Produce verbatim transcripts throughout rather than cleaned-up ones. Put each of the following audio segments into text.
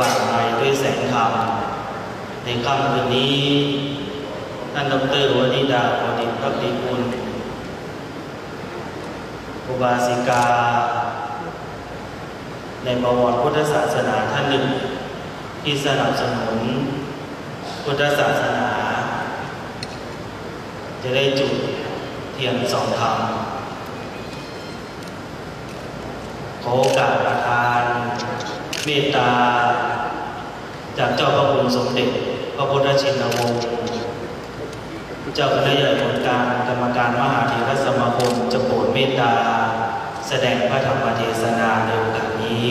ว่างไปด้วยแสงธรรมในค่ำคืนนี้ท่านดร.วนิดาโพธิภักดิกุลอุบาสิกาในประวัติพุทธศาสนาท่านหนึ่งที่สนับสนุนพุทธศาสนาจะได้จุดเทียนสองธรรมขอโอกาสประทานเมตตาจากเจ้าพระคุณสมเด็จพระพุทธชินวงศ์เจ้าคณะใหญ่ผลการกรรมการมหาเถรสมาคมจะโปรดเมตตาแสดงพระธรรมเทศนาในโอกาสนี้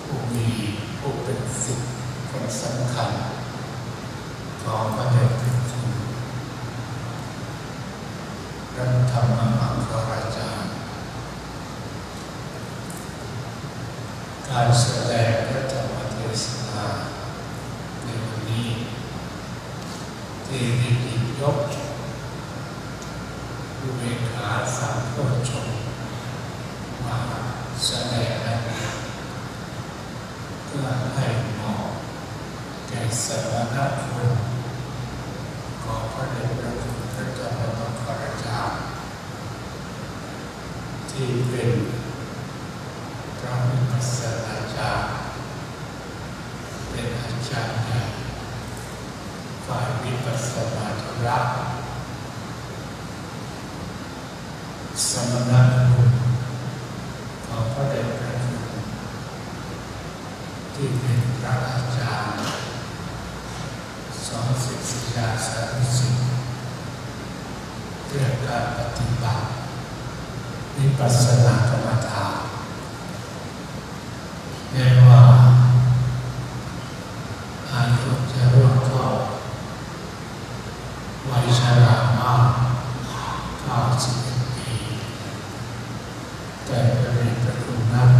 ผู้เป็นศิษย์คนสำคัญของพระเดชพระคุณรรมอัครอาจารย์การแสดงพระธรรมเทศนาในวันนี้ที่ได้หยิบยกอุเบกขาสัมโพชฌงค์มาแสดงนั้นเพื่อให้เหมาะแก่สมณคุณของพระเดชพระคุณพระเจ้าพระคารเจ้าที่เป็นพระวิปัสสนาจารย์เป็นอาจารย์ใหญ่ฝ่ายวิปัสสนาธุระสมณคุณของพระเดชพระคุณที่เป็นพระอาจารย์สอนศิษยาสานุศิษย์เรื่องการปฏิบัติวิปัสสนากรรมฐานแม้ว่าอายุจะร่วงเข้าวัยชรามากเก้าสิบเอ็ดปีแต่พระเดชพระคุณนั้น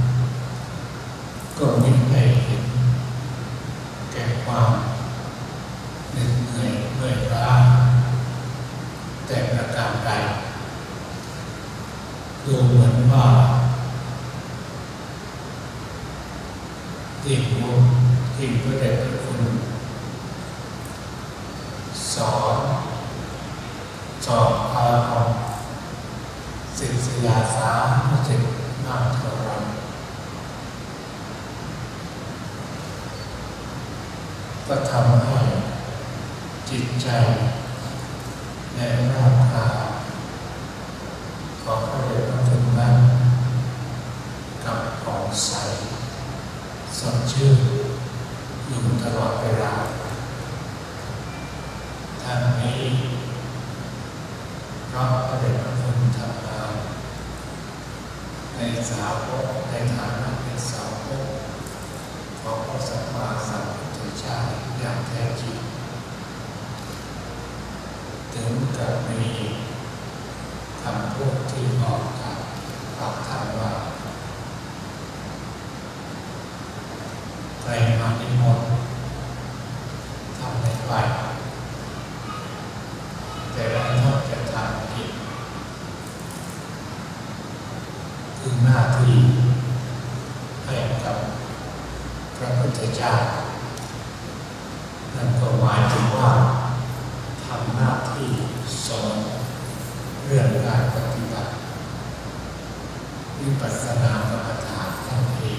ก็ไม่ได้เห็นแก่ความเหน็ดเหนื่อยเมื่อยล้าแต่ประการใดดูเหมือนว่าที่ผู้ที่พระเดชพระคุณสอนสอนพาของศิษยาสานุศิษย์มากเท่าไรก็ทำให้จิตใจและร่างกายของพระเดชพระคุณนั้นกับผ่องใสสดชื่นอยู่ตลอดเวลาทั้งนี้เพราะพระเดชพระคุณทำงานในสาวกในฐานะเป็นสาวกของพระสัมมาสัมพุทธเจ้าอย่างแท้จริงถึงกับมีคำพูดที่ออกจากปากท่านว่าใครมานิมนต์ทำไม่ไหวแต่เราต้องจะทำกิจคือหน้าที่ให้กับพระพุทธเจ้านั่นก็หมายถึงว่าทำหน้าที่สอนเรื่องการปฏิบัติวิปัสสนากรรมฐานนั่นเอง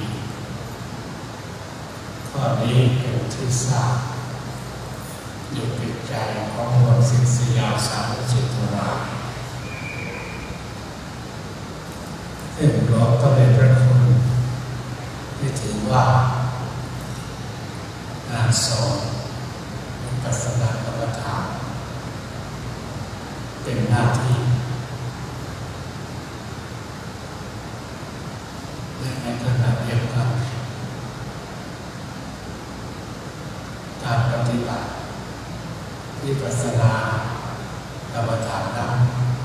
ข้อนี้เป็นที่ทราบอยู่ในใจของมวลศิษยาสานุศิษย์ทั้งหลายซึ่งหลวงพระเดชพระคุณที่ถือว่างานสอนวิปัสสนากรรมฐานเป็นหน้าที่และในขณะเดียวกันการปฏิบัติวิปัสสนากรรมฐานนั้น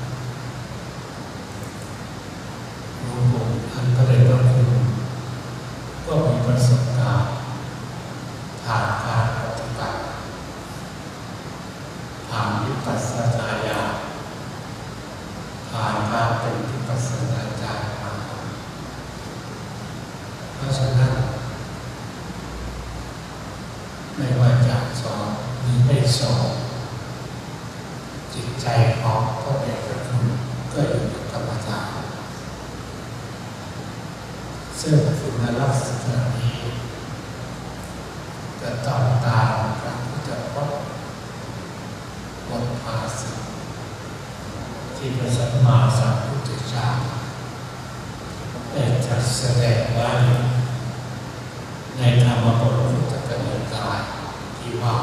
หลวงปู่ท่านพระเดชพระคุณก็มีประสบการณ์ผ่านการปฏิบัติผ่านวิปัสสนาญาณผ่านการเป็นวิปัสสนาจารย์มาเพราะฉะนั้นไม่ว่าจะสอนหรือไม่สอนจิตใจของพระเดชพระคุณก็อยู่ในกรรมฐานซึ่งคุณลักษณะนี้จะต้องตามพระพุทธพจน์บทภาษิตที่พระสัมมาสัมพุทธเจ้าได้ตรัสแสดงไว้ในธรรมบทพุทธกนิกายที่ว่า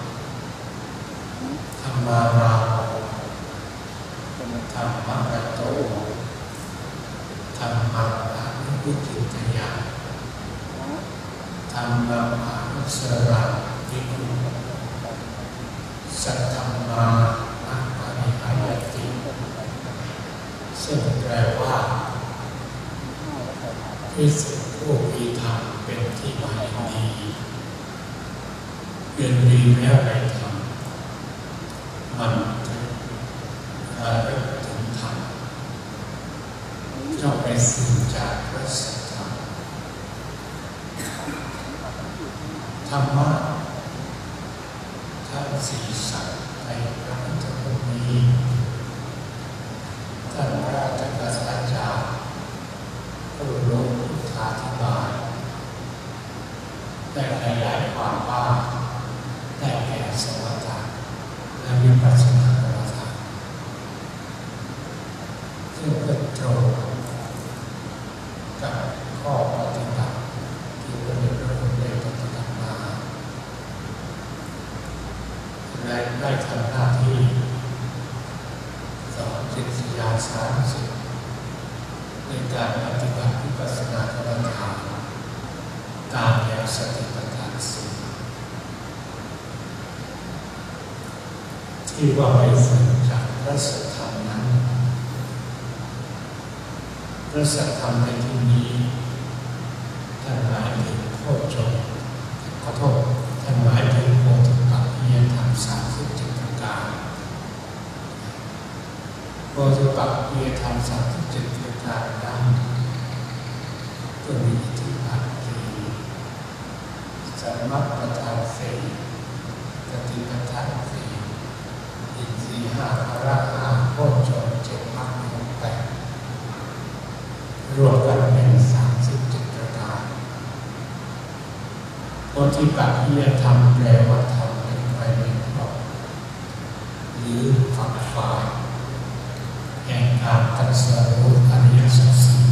ธรรมาราโมธรรมะระโตธรรมะอนุปุจิตยาธรรมะอนุสราวิคุสัทธรรมา ปริหายติซึ่งแปลว่าภิกษุผู้มีธรรมเป็นที่หมายดีเรียนดีแล้วในธรรมมันระลึกถึงธรรมย่อมไปสื่อจากพระสัทธรรมธรรมะทั้งสี่สัตว์ในพระพุทธภูมิท่านพระอาจารย์อาจารย์ผู้รู้พุทธาธิบายได้ขยายความว่าได้แก่สมถะและวิปัสสนากรรมฐานซึ่งเป็นตรงกับข้อปฏิบัติที่พระเดชพระคุณได้ปฏิบัติมาและได้ทำหน้าที่สอนจิตวิญญาณสามสิบในการปฏิบัติวิปัสสนากรรมฐานตามแนวสติปัฏฐานสี่ที่ว่าไปฝึกจากพระสัทธรรมนั้นพระสัทธรรมในที่นี้ท่านหมายถึงโพชฌงค์ขอโทษท่านหมายถึงโพธิปักขิยธรรมสามสิบเจ็ดประการโพธิปักขิยธรรมสามสิบเจ็ดประการนั้นก็มีอิทธิบาทสี่สัมมาประธานสี่ปฏิปทาสี่อินทรีย์ห้าพละห้าโพชฌงค์เจ็ดมรรคมีองค์แปดรวมกันเป็นสามสิบเจ็ดประการโพธิปักขิยธรรมแปลว่าธรรมเป็นไปเป็นรอบหรือฝักฝ่ายแห่งการตรัสรู้อริยสัจสี่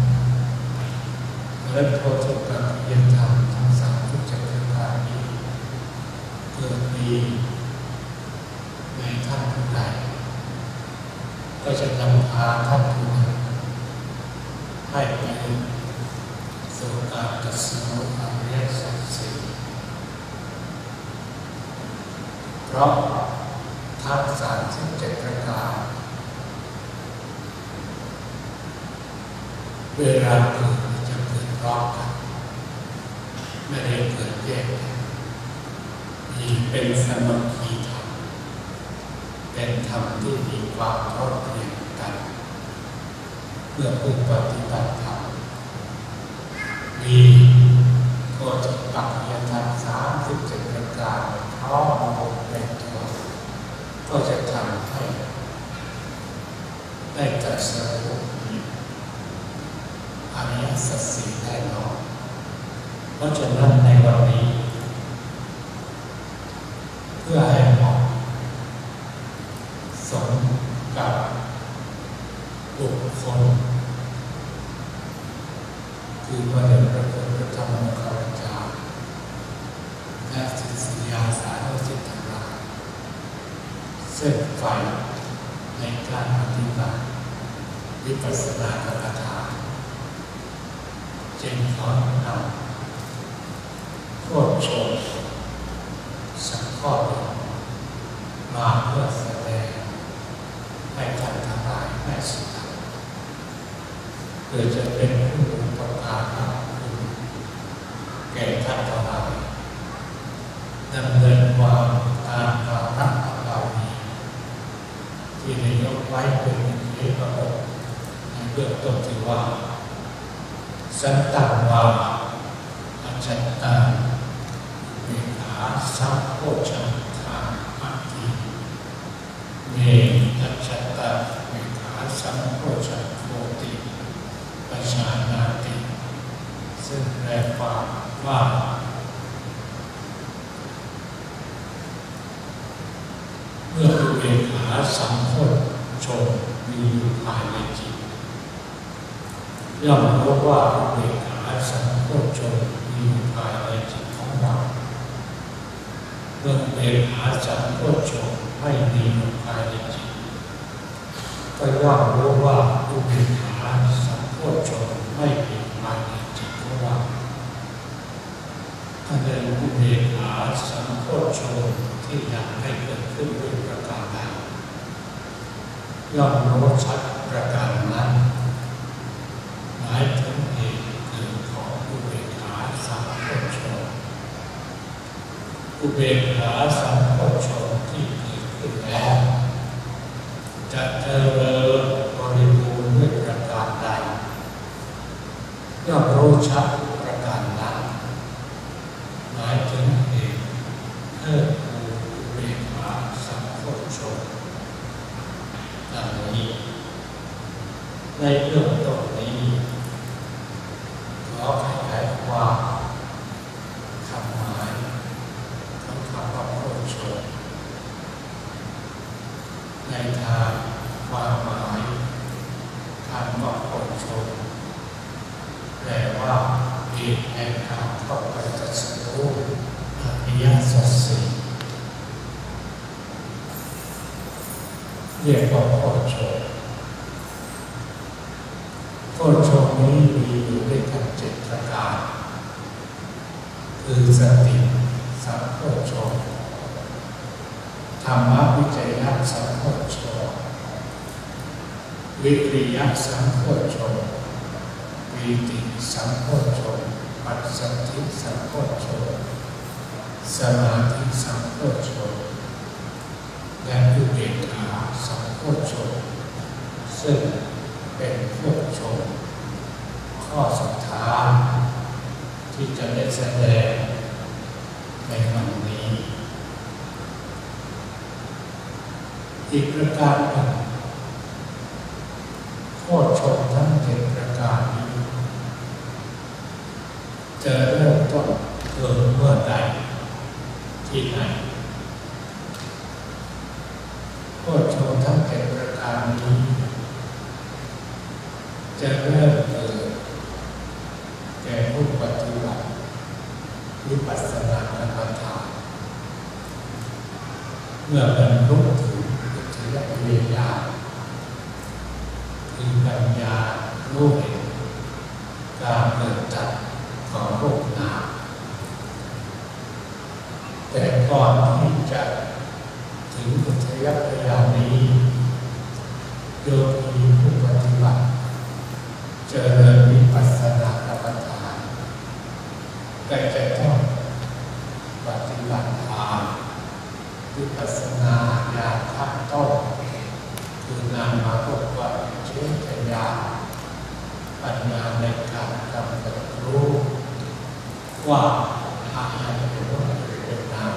และโพธิปักขิยธรรมทั้งสามสิบเจ็ดประการนี้เกิดมีในท่านผู้ใดก็จะนำพาท่านผู้นั้นให้ไปสู่การตรัสรู้อริยสัจสี่เพราะทั้งสามสิบเจ็ดประการเวลาเกิดจะเกิดพร้อมกันไม่ได้เกิดแยกกันมีเป็นสมัคคีธรรมเป็นธรรมที่มีความพร้อมเพรียงกันเพื่อผู้ปฏิบัติธรรมมีโพธิปักขิยธรรมสามสิบเจ็ดประการพร้อมมาเป็นตัวก็จะทำให้ได้ตรัสรู้อริยสัจสี่แน่นอนเพราะฉะนั้นในวันนี้เพื่อให้เหมาะสมกับบุคคลคือพระเดชพระคุณพระธรรมโมคคัลลาจารย์และศิษยาสานุศิษย์ทั้งหลายเส้นไฟในการปฏิบัติวิปัสสนากรรมฐานจึงขอนำโพชฌงค์สักข้อหนึ่งมาเพื่อแสดงให้ท่านทั้งหลายได้ทราบเพื่อจะเป็นผู้อุปการะคุณแก่ท่านทั้งหลายดำเนินความตามวาระของเรานี้ที่ได้ยกไว้เป็นเอกระบบในเบื้องต้นที่ว่าสันตังวาอัจฉันตังเมขาสัมโพชฌังคาอัตติเมอัจฉันตังเมขาสัมโพชฌังโคติปัจฉานาติซึ่งแปลความว่าเมื่ออุเบกขาสัมโพชฌงค์มีอยู่ภายในจิตย่อมรู้ว่าอุเบกขาสัมโพชฌงค์มีอยู่ภายในจิตของเราเมื่ออุเบกขาสัมโพชฌงค์ไม่มีอยู่ภายในจิตก็ย่อมรู้ว่าอุเบกขาสัมโพชฌงค์ไม่มีภายในจิตของเราถ้าได้อุเบกขาสัมโพชฌงค์ที่ยังไม่เกิดขึ้นด้วยประการใดย่อมรู้ชัดในประการนั้นหมายถึงเหตุเกิดของอุเบกขาสัมโพชฌงค์อุเบกขาสัมโพชฌงค์ที่เกิดขึ้นแล้วจะเจริญบริบูรณ์ด้วยประการใดย่อมรู้ชัดประการนั้นหมายถึงเหตุเพิ่มพูนอุเบกขาสัมโพชฌงค์ดังนี้ในเรื่องต้นนี้ขอขยายความคำหมายของคำว่าโพชฌงค์ในทางความหมายคำว่าโพชฌงค์แปลว่าเหตุแห่งการเข้าไปตรัสรู้อริยสัจสี่เรียกว่าโพชฌงค์โพชฌงค์นี้มีอยู่ด้วยกันเจ็ดประการคือสติสัมโพชฌงค์ธรรมวิจยะสัมโพชฌงค์วิริยะสัมโพชฌงค์ปีติสัมโพชฌงค์ปัสสัทธิสัมโพชฌงค์สมาธิสัมโพชฌงค์และอุเบกขาสัมโพชฌงค์ซึ่งเป็นโพชฌงค์ข้อสุดท้ายที่จะได้แสดงในวันนี้อีกประการหนึ่งโพชฌงค์ทั้งเจ็ดประการนี้จะเริ่มต้นเกิดเมื่อใดที่ไหนโพชฌงค์ทั้งเจ็ดประการนี้จะเริ่มเกิดแก่ผู้ปฏิบัติวิปัสสนากรรมฐานเมื่อบรรลุถึงอุทยพยานคือปัญญารู้เห็นการเกิดดับของรูปนามแต่ก่อนที่จะถึงอุทยพยานนี้โยคีผู้ปฏิบัติเจริญวิปัสสนากรรมฐานก็จะต้องปฏิบัติทางวิปัสสนาญาณขั้นต้นคือนามมาพบว่าเชื่อปัญญาปัญญาในการกำหนดรู้ว่าอะไรเป็นรูปเป็นนาม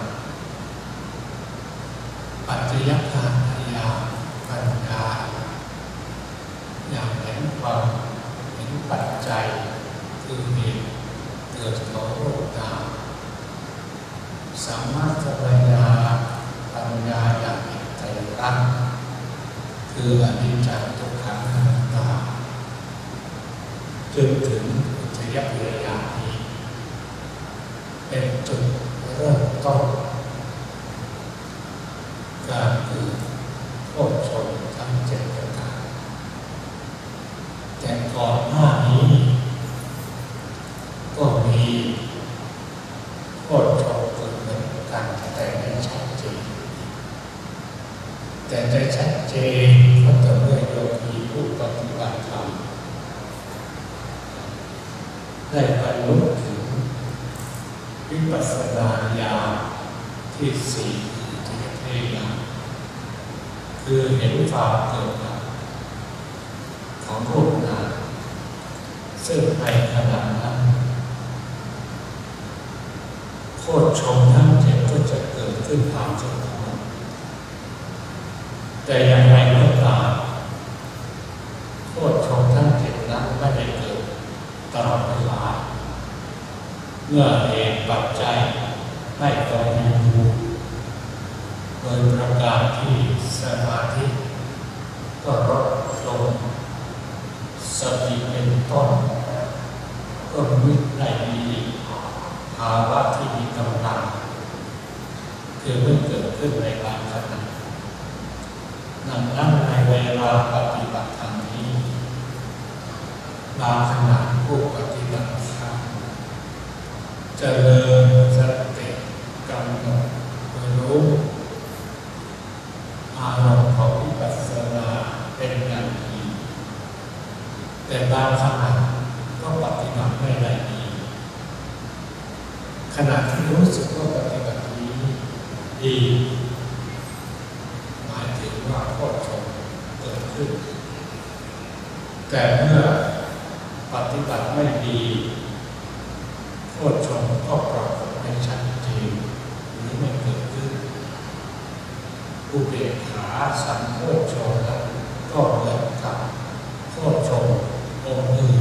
ปัจจัยทางปัญญาปัญญาอย่างเห็นความเห็นปัจจัยคือเหตุเกิดของรูปนามสามารถจะปัญญาปัญญาอย่างเห็นไตรลักษณ์คืออนิจจังทุกขังอนัตตาจนถึงอุทยพยานนี้เป็นจุดเริ่มต้นการเกิดโพชฌงค์ทั้งเจ็ดประการแต่ก่อนหน้านี้ก็มีโพชฌงค์เกิดเหมือนกันแต่ไม่ชัดเจนแต่ได้ชัดเจนก็ต่อเมื่อโยคีผู้ปฏิบัติธรรมได้บรรลุถึงวิปัสสนาญาณที่สี่ที่เทศน์คือเห็นความเกิดดับของรูปนามซึ่งในขณะนั้นโพชฌงค์ทั้งเจ็ดก็จะเกิดขึ้นตามสมควรแต่อย่างไรก็ตามโพชฌงค์ทั้งเจ็ดนั้นไม่ได้เกิดตลอดเวลาเมื่อเหตุปัจจัยไม่ตรงอยู่โดยประการที่สมาธิก็ลดลงสติเป็นต้นก็มิได้มีภาวะที่มีกำลังคือไม่เกิดขึ้นในบางขณะดังนั้นในเวลาปฏิบัติธรรมนี้บางขณะผู้ปฏิบัติธรรมเจริญสติกำหนดรู้อารมณ์ของวิปัสสนาเป็นอย่างดีแต่บางขณะก็ปฏิบัติไม่ได้ดีขณะที่รู้สึกว่าปฏิบัตินี้ดีหมายถึงว่าโพชฌงค์เกิดขึ้นแต่เมื่อปฏิบัติไม่ดีโพชฌงค์ก็ปรากฏไม่ชัดเจนหรือไม่เกิดขึ้นอุเบกขาสัมโพชฌงค์ก็เหมือนกับโพชฌงค์องค์อื่น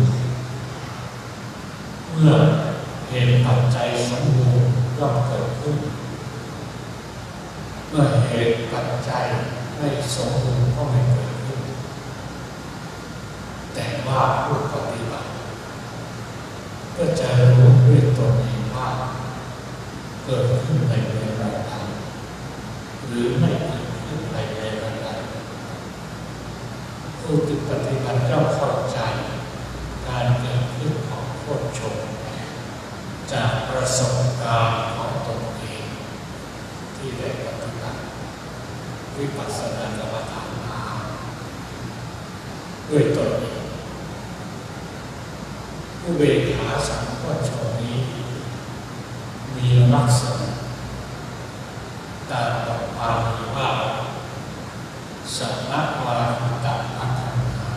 เมื่อเหตุปัจจัยสมบูรณ์ย่อมเกิดขึ้นเมื่อเหตุปัจจัยไม่สมบูรณ์ก็ไม่เกิดขึ้นแต่ว่าผู้ปฏิบัติก็จะรู้ด้วยตนเองว่าเกิดขึ้นในเวลาใดหรือไม่เกิดขึ้นในเวลาใดผู้ปฏิบัติย่อมเข้าใจการเกิดขึ้นของโพชฌงค์จากประสบการณ์ของตนเองที่ได้ปฏิบัติวิปัสสนากรรมฐานมาด้วยตนเองอุเบกขาสัมโพชฌงค์นี้มีลักษณะตามบทบาลีว่าสัมมาวาหุตตะอัตถังหา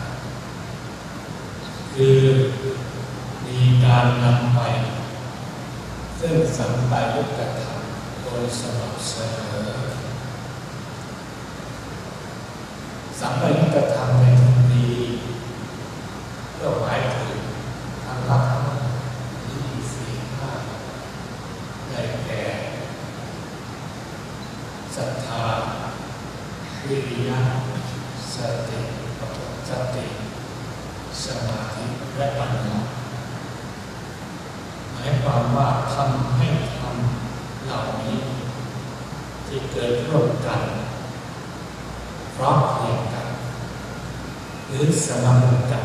คือมีการนำไปซึ่งสัมปายุตตธรรมโดยสม่ำเสมอสัมปายุตตธรรมในที่นี้ก็หมายถึงทางหลักธรรมที่สี่ห้าได้แก่ศรัทธาวิริยะสติสติสมาธิและปัญญาหมายความว่าทำให้ทำเหล่านี้ที่เกิดร่วมกันพร้อมเพรียงกันหรือสมานกัน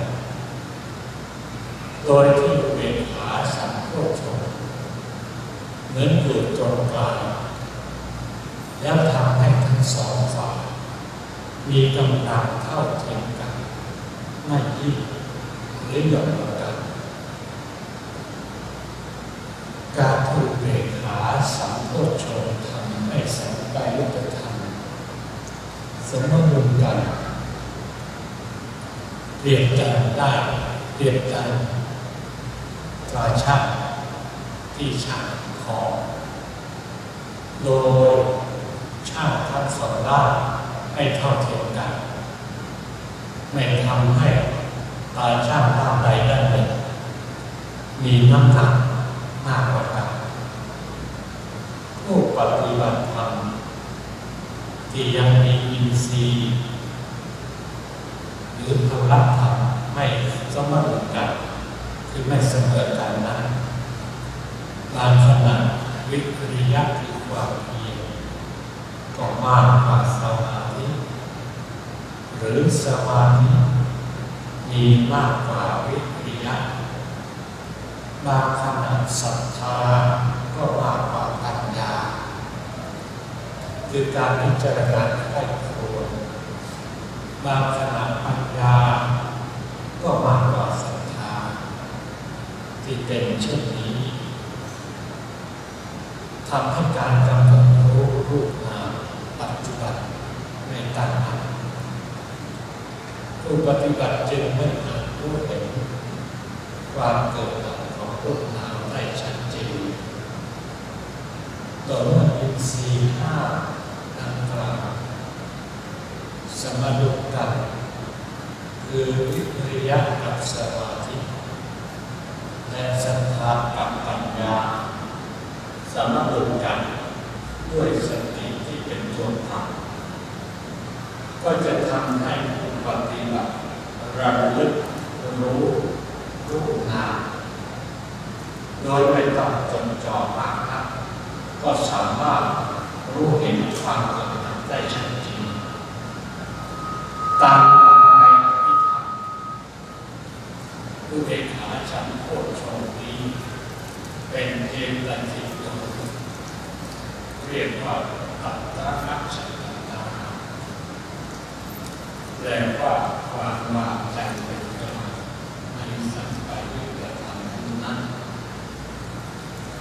โดยที่อุเบกขาสัมโพชฌงค์เหมือนอยู่ตรงกลางแล้วทำให้ทั้งสองฝ่ายมีกำลังเท่าเทียมกันไม่ยิ่งหรือหย่อนกว่ากันการที่อุเบกขาสัมโพชฌงค์ทำให้สัมปายุตตธรรมสมดุลกันเปลี่ยนกันได้เปลี่ยนกันตราชักที่ช่างของโดยช่างทั้งสองด้านให้เท่าเทียมกันไม่ทำให้ตาช่างด้านใดด้านหนึ่งมีน้ำหนักมากกว่ากันผู้ปฏิบัติธรรมที่ยังมีอินทรีย์หรือพละธรรมไม่สมดุลกันคือไม่เสมอกันนั้นบางขณะวิริยะคือความเพียรก็มากกว่าสมาธิหรือสมาธิมีมากกว่าวิริยะบางขณะศรัทธาก็มากกว่าปัญญาคือการพิจารณาใคร่ครวญบางขณะปัญญาก็มากกว่าศรัทธาที่เป็นเช่นนี้ทำให้การกำหนดรู้รูปนามปัจจุบันไม่ตั้งมั่นผู้ปฏิบัติจึงไม่อาจรู้เห็นความเกิดดับของรูปนามได้ชัดเจนต่อเมื่ออินทรีย์ห้าดังกล่าวสมดุลกันคือวิริยะกับสมาธิและศรัทธากับปัญญาสมดุลกันด้วยสติที่เป็นตัวทำก็จะทำให้ผู้ปฏิบัติระลึกรู้รูปนามโดยไม่ต้องจดจ่อมากนักก็สามารถรู้เห็นความเกิดดับได้ชัดเจนตามหลักในอภิธรรมอุเบกขาสัมโพชฌงค์นี้เป็นเจตสิกเรียกว่าอัตตนัสสัตตาแปลว่าความวางใจเป็นกลาง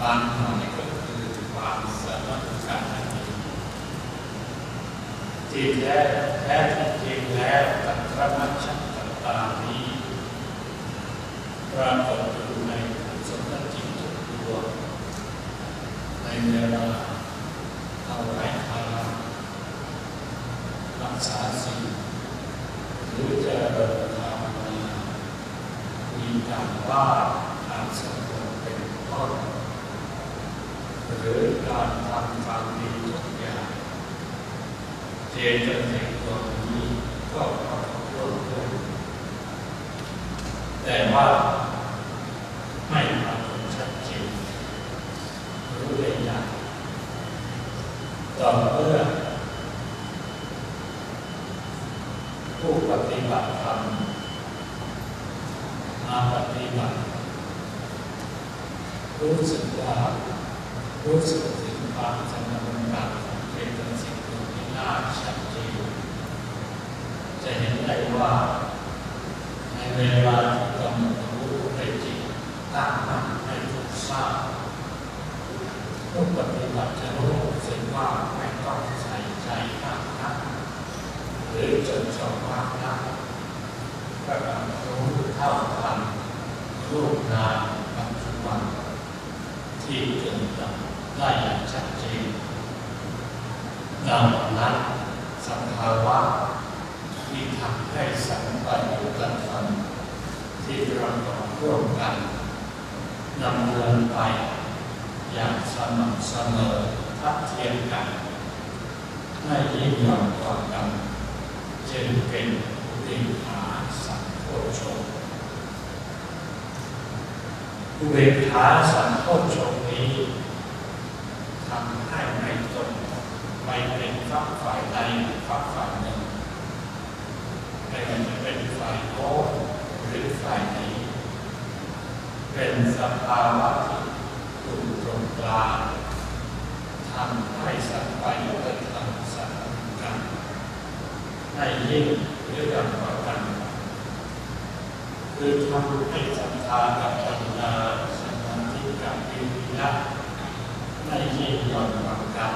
การหน่อยก็คือความสามัคคีกันที่แท้แท้จริงแล้วตัณหาชัตตานี้ปรากฏอยู่ในสมณจิตทุกดวงในเวลาเอาไว้ทานรักษาศีลหรือเจริญภาวนามีการว่าทางสมบูรณ์เป็นต้นหรือการทำความดีทุกอย่างเจตสิกตัวนี้ก็ประกอบร่วมด้วยแต่ว่าไม่ปรากฏชัดเจนรู้ได้ยากต่อเมื่อผู้ปฏิบัติธรรมมาปฏิบัติรู้สึกว่ารู้สึกถึงความสำคัญของเจตสิกตัวนี้น่าชัดเจนจะเห็นได้ว่าในเวลาที่กำหนดรู้ในจิตตั้งมั่นในทุกทราบผู้ปฏิบัติจะรู้สึกว่าไม่ต้องใส่ใจมากนักหรือจดจ่อมากนักก็กำลังรู้เท่าทันรูปนามปัจจุบันที่เกิดดับได้อย่างชัดเจนดังนั้นสภาวะที่ทำให้สัมปยุตธรรมที่ประกอบร่วมกันดำเนินไปอย่างสม่ำเสมอทัดเทียมกันไม่ยิ่งหย่อนกว่ากันจึงเป็นอุเบกขาสัมโพชฌงค์อุเบกขาสัมโพชฌงค์นี้ทำให้ไม่ตนไม่เป็นฝักฝ่ายใดฝักฝ่ายหนึ่งไม่ว่าจะเป็นฝ่ายโน้นหรือฝ่ายนี้เป็นสภาวะที่อยู่ตรงกลางทำให้สัมปยุตธรรมสัมพันธ์กันให้ยิ่งหรือหย่อนกว่ากันคือทำให้ศรัทธากับปัญญาสมาธิกับวิริยะให้ยิ่งหย่อนกว่ากัน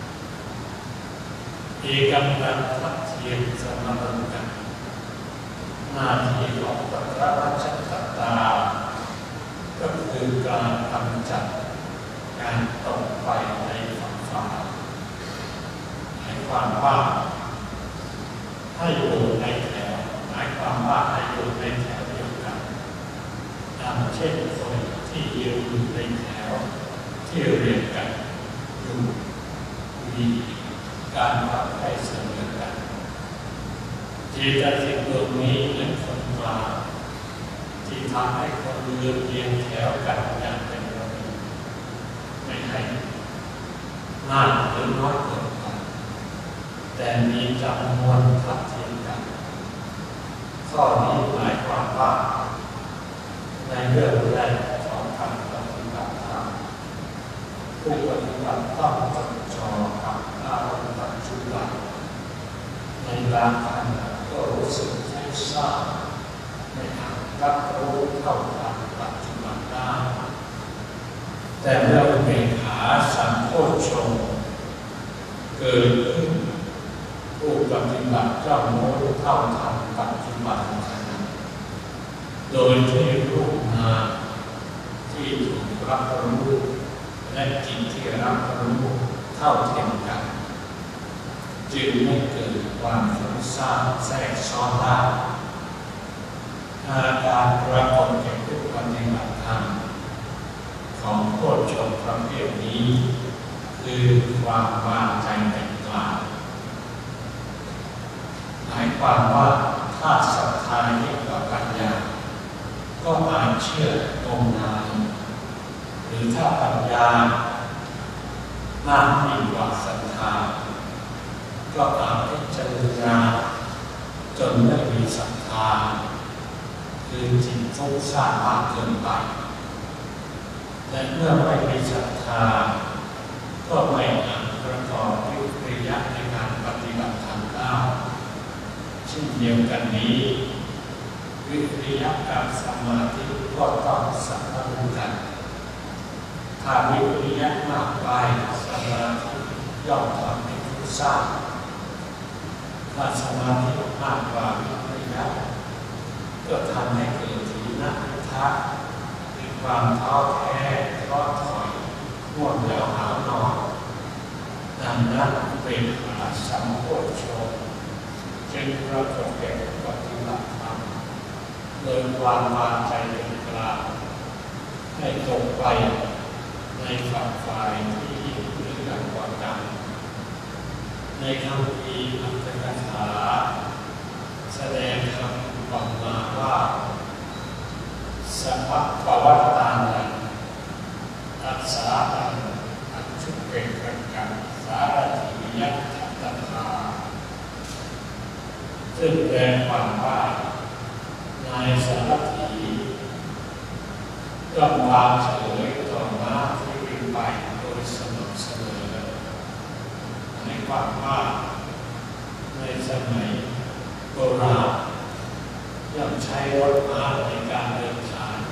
เอกำลังทัดเทียมสมดุลกันหน้าที่ของปัจจัยชัตตาก็คือการกำจัดการตกไปในฝักฝ่ายหมายความว่าให้อยู่ในแถวหมายความว่าให้อยู่ในแถวเดียวกันอย่างเช่นคนที่ยืนอยู่ในแถวที่เรียงกันอยู่มีการปรับให้เสมอกันจิตสิกดวงนี้เป็นคนกลางที่ทำให้คนเรียงเรียงแถวกันอย่างเป็นระเบียบไม่ให้มากหรือน้อยเกินไปแต่มีจำนวนทัดเทียมกันข้อนี้หมายความว่าในเรื่องแรกของการปฏิบัติธรรมผู้ปฏิบัติต้องจดจ่อกับอารมณ์ปัจจุบันในบางขณะก็รู้สึกฟุ้งซ่านไม่อาจรับรู้เท่าทันปัจจุบันได้แต่เมื่ออุเบกขาสัมโพชฌงค์เกิดขึ้นผู้ปฏิบัติย่อมรู้เท่าทันปัจจุบันขณะโดยที่รูปนามที่ถูกรับรู้และจิตที่รับรู้เท่าเทียมกันจึงไม่เกิดความฟุ้งซ่านแทรกซ้อนได้อาการปรากฏแก่ผู้ปฏิบัติธรรมของโพชฌงค์ประเภทนี้คือความวางใจเป็นกลางหมายความว่าถ้าศรัทธายิ่งกว่าปัญญาก็อาจเชื่องมงายหรือถ้าปัญญามากยิ่งกว่าศรัทธาก็อาจพิจารณาจนไม่มีศรัทธาคือจิตฟุ้งซ่านมากเกินไปและเมื่อไม่มีศรัทธาก็ไม่อาจประกอบวิริยะในการปฏิบัติธรรมได้เช่นเดียวกันนี้วิริยะกับสมาธิก็ต้องสัมพันธ์กันถ้ามีวิริยะมากไปสมาธิย่อมทำให้ผู้สร้างถ้าสมาธิมากกว่าวิริยะก็ทำให้เกิดถีนมิทะมีความท้อแท้ท้อถอยง่วงแล้วหาวนอนดังนั้นเป็นอาสัมโพชฌงค์จึงเราจงแก่ปฏิบัติธรรมโดยความวางใจเป็นกลางให้ตกไปในฝักฝ่ายที่ยิ่งหรือยิ่งกว่ากันในคำพีอัตถกถาแสดงคำบอกมาว่าสัพพะปวัตตานังอัสสาตังอัจฉุเปกกังสารถิยัตถตถาซึ่งแปลความว่านายสารถีย่อมวางเฉยต่อม้าที่วิ่งไปโดยสม่ำเสมอในความว่าในสมัยโบราณย่อมใช้รถม้าในการเดินทาง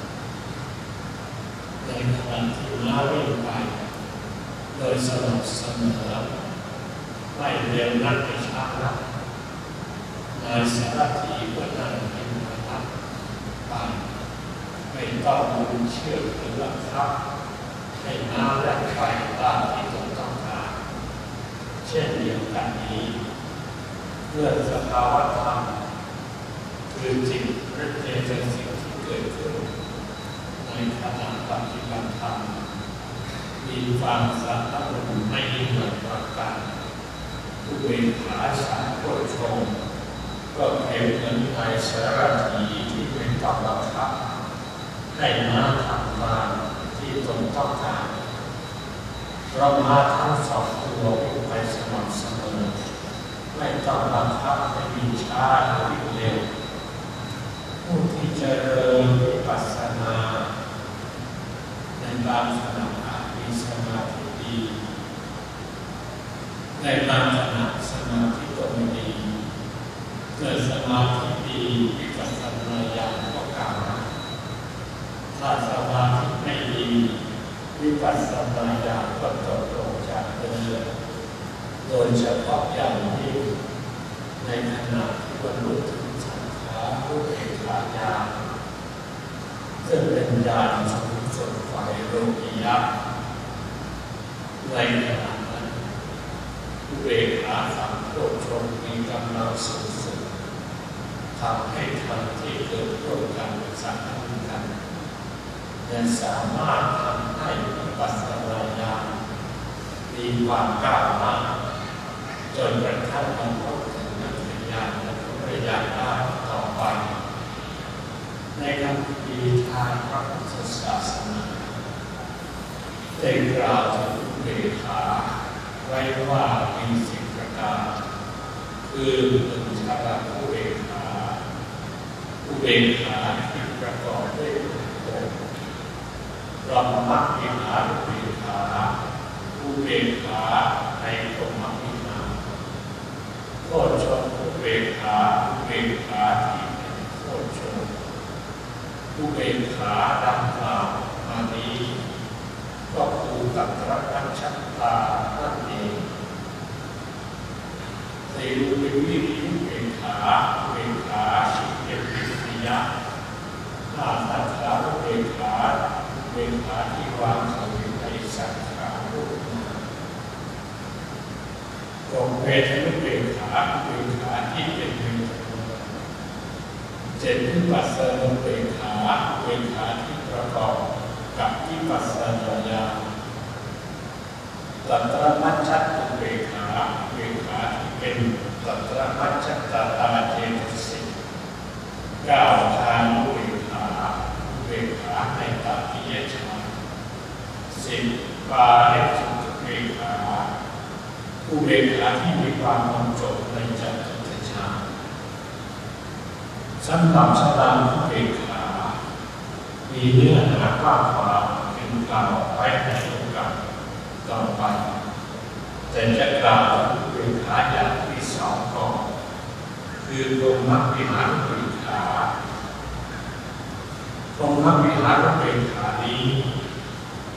ในขณะที่ม้าวิ่งไปโดยสม่ำเสมอไม่เร็วนักไม่ช้านักนายสารถีก็นั่งเป็นประทับไปไม่ต้องมุนเชือกหรือบังคับให้ม้าแล่นไปตามที่ตนต้องการเช่นเดียวกันนี้เมื่อสภาวะธรรมคือจิตหรือเจตสิกที่เกิดขึ้นในขณะปฏิบัติธรรมมีความสัมพันธ์ไม่เหมือนกันอุเบกขาสัมโพชฌงค์ก็เปรียบเหมือนนายสารถีที่เป็นต้องบังคับให้ม้าทำงานที่ตนต้องการเพราะม้าทั้งสองตัววิ่งไปสม่ำเสมอไม่ต้องบังคับให้วิ่งช้าหรือวิ่งเร็วผู้ที่เจริญวิปัสสนาในบางขณะอาจมีสมาธิดีในบางขณะสมาธิก็ไม่ดีเกิดสมาธิดีวิปัสสนาญาณก็กล่าวถ้าสมาธิไม่ดีวิปัสสนาญาณก็ตกลงจากเดิมโดยเฉพาะอย่างยิ่งในขณะที่บรรลุถึงสังขารอุเบกขาญาณซึ่งเป็นญาณสูงสุดฝ่ายโลกียะในขณะนั้นอุเบกขาสัมโพชฌงค์มีกำลังสูงสุดทำให้ธรรมที่เกิดร่วมกันสัมพันธ์กันและสามารถทำให้วิปัสสนาญาณมีความก้าวหน้าจนกระทั่งบรรลุถึงนักปัญญาและผลญาณได้ต่อไปในคำพีทางพระพุทธศาสนาได้กล่าวถึงอุเบกขาไว้ว่ามีสิบประการคือหนึ่งชาลอุเบกขาอุเบกขาที่ประกอบด้วยองค์รมมรรควิหารอุเบกขาอุเบกขาในพรหมวิหารโพชฌงค์อุเบกขาอุเบกขาที่เป็นโพชฌงค์อุเบกขาดังกล่าวมานี้ก็คือตัตระกัญชัตตานั่นเองสี่อุเบกวิอุเบกขาอุเบกขาที่เป็นวิริยะห้าสัทธาอุเบกขาอุเบกขาที่วางเขาอยู่ในสังขารรูปนามกองเวทนุเบกขาอุเบกขาที่เป็นเวทนาเจ็ดวิปัสสนาอุเบกขาอุเบกขาที่ประกอบกับวิปัสสนาญาณตัตระมัชฌัตตุเบกขาอุเบกขาที่เป็นตัตระมัชฌัตตาเจตสิกเก้าฌานอุเบกขาอุเบกขาในตัปปิยฌานสิบปาริสุทธิเบกขาอุเบกขาที่มีความบรรจบในจตุตฌานสำหรับสลาอุเบกขามีเนื้อหากว้างขวางเป็นกล่าวไว้ในโอกาสต่อไปแต่จะกล่าวอุเบกขาอย่างที่สองก่อนคือพรหมวิหารอุเบกขาพรหมวิหารอุเบกขานี้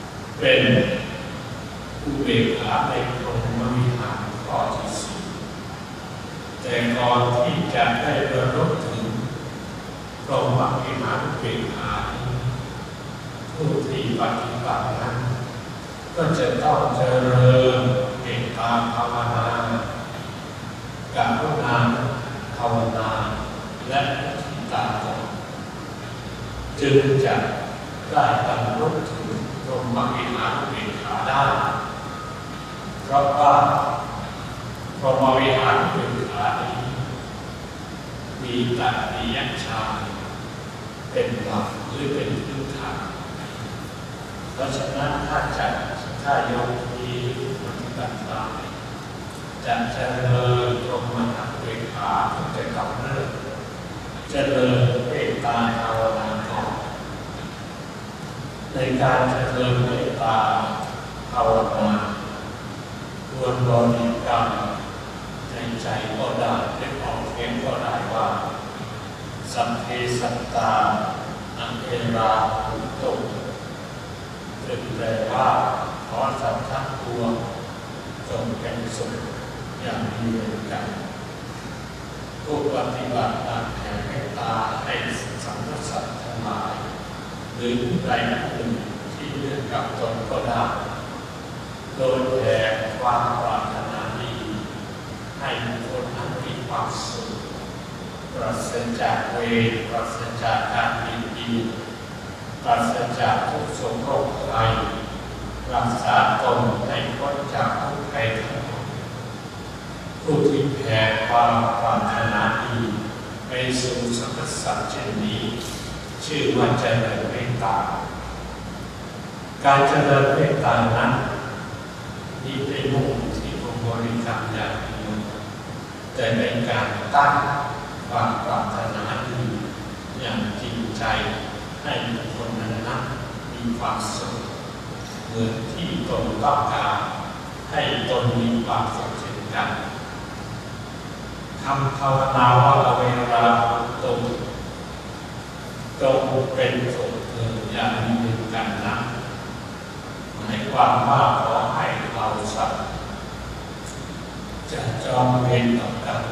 เป็นอุเบกขาในพรหมวิหารข้อที่สี่แต่ก่อนที่จะได้บรรลุถึงพรหมวิหารอุเบกขาผู้ที่ปฏิบัตินั้นก็จะต้องเจริญเมตตาภาวนากรุณาภาวนาและทิฏฐิตาจึงจะได้บรรลุถึงพรหมวิหารอุเบกขาได้เพราะว่าพรหมวิหารอุเบกขานี้มีตัณฑิยฌานเป็นหลักหรือเป็นพื้นฐานเพราะฉะนั้นถ้าจะถ้าโยมมีปฏิบัติตามจะเจริญพรหมวิหารอุเบกขาจะกำเนิดเจริญเมตตาภาวนาก่อนในการเจริญเมตตาภาวนาควรบริกรรมในใจก็ได้เป็นออกเสียงก็ได้ว่าสัพเพสัตตาอังเอราหุตุซึ่งแปลว่าขอสัตว์ทั้งปวงจงเป็นสุขอย่างมีเวรกันผู้ปฏิบัติตามแผ่เมตตาให้สรรพสัตว์ทั้งหลายหรือใครผู้หนึ่งที่เลือกกับตนก็ได้โดยแผ่ความปรารถนาดีให้คนนั้นมีความสุขปราศจากเวรปราศจากการบิดเบียนปราศจากทุกข์โศกโรคภัยรักษาตนให้พ้นจากทุกข์ภัยทั้งหมดผู้ที่แผ่ความปรารถนาดีไปสู่สรรพสัตว์เช่นนี้ชื่อว่าเจริญเมตตาการเจริญเมตตานั้นนี่เป็นมุ่งที่องค์บริกรรมอย่างเดียวแต่เป็นการตั้งความปรารถนาดีอย่างจริงใจให้บุคคลนั้นมีความสุขเหมือนที่ตนต้องการให้ตนมีความสุขเช่นกันคำภาวนาว่าเวลาตนจงเป็นสุขเถิดอย่างมีเวรกันนะหมายความว่าขอให้เราสัตว์จะจองเวรต่อกัน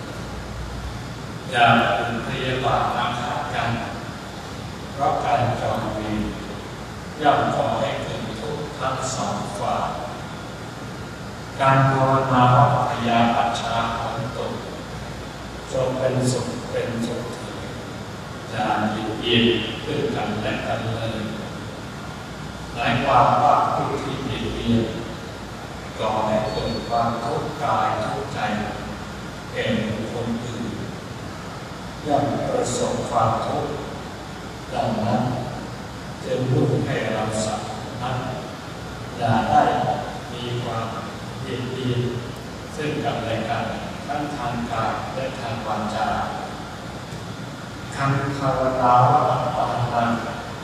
อย่าเป็นพยาบาทอาฆาตกันเพราะการจองเวรย่อมก่อให้เกิดทุกข์ทั้งสองฝ่ายการภาวนาว่าพยาปัจฉาของตนจงเป็นสุขเป็นสุขเถิดอย่าเบียดเบียนซึ่งกันและกันเลยหมายความว่าผู้ที่เบียดเบียนก่อให้เกิดความทุกข์กายทุกข์ใจแก่บุคคลอื่นย่อมประสบความทุกข์ดังนั้นจึงมุ่งให้เราสัตว์นั้นอย่าได้มีความเบียดเบียนซึ่งกันและกันทั้งทางกายและทางวาจาคำภาวนาว่าอัตตานัง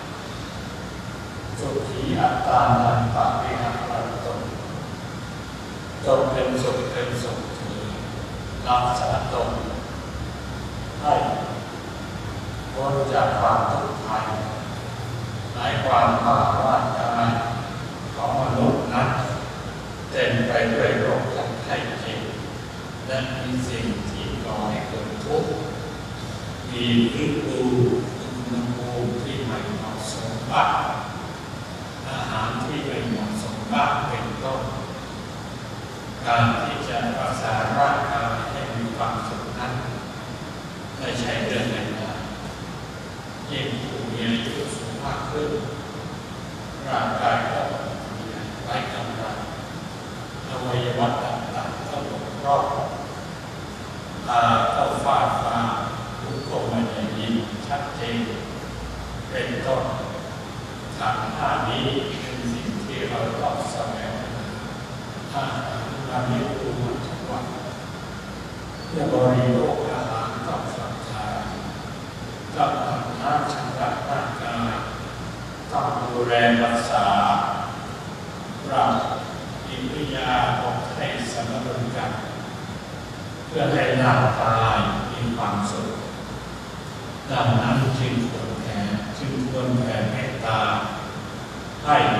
สุขีอัตตานังปะวิหารตนจงเป็นสุขเป็นสุขเถิดรักษาตนให้พ้นจากความทุกข์ภัยหมายความว่าร่างกายของมนุษย์นั้นเต็มไปด้วยโรคภัยไข้เจ็บและมีสิ่งที่ก่อให้เกิดทุกข์มีฤดูอุณหภูมิที่ไม่เหมาะสมบ้างอาหารที่ไม่เหมาะสมบ้างเป็นต้นการที่จะรักษาร่างกายให้มีความสุขนั้นไม่ใช่เรื่องง่ายๆยิ่งผู้มีอายุสูงมากขึ้นร่างกายก็มีไร้กำลังอวัยวะต่างๆก็บกพร่องตาก็ฝ้าฟางหูก็ไม่ได้ยินชัดเจนเป็นต้นขันธ์ห้านี้เป็นสิ่งที่เราต้องแสวงหาเราเรียนรู้มาทุกวันเพื่อบริโภคอาหารต้องศรัทธาต้องทำน้ำชำระร่างกายต้องดูแลรักษาร่างอิริยาบถให้สมดุลกันเพื่อให้ร่างกายมีความสุขดังนั้นจึงควรแผ่จึงควรแผ่เมตตาให้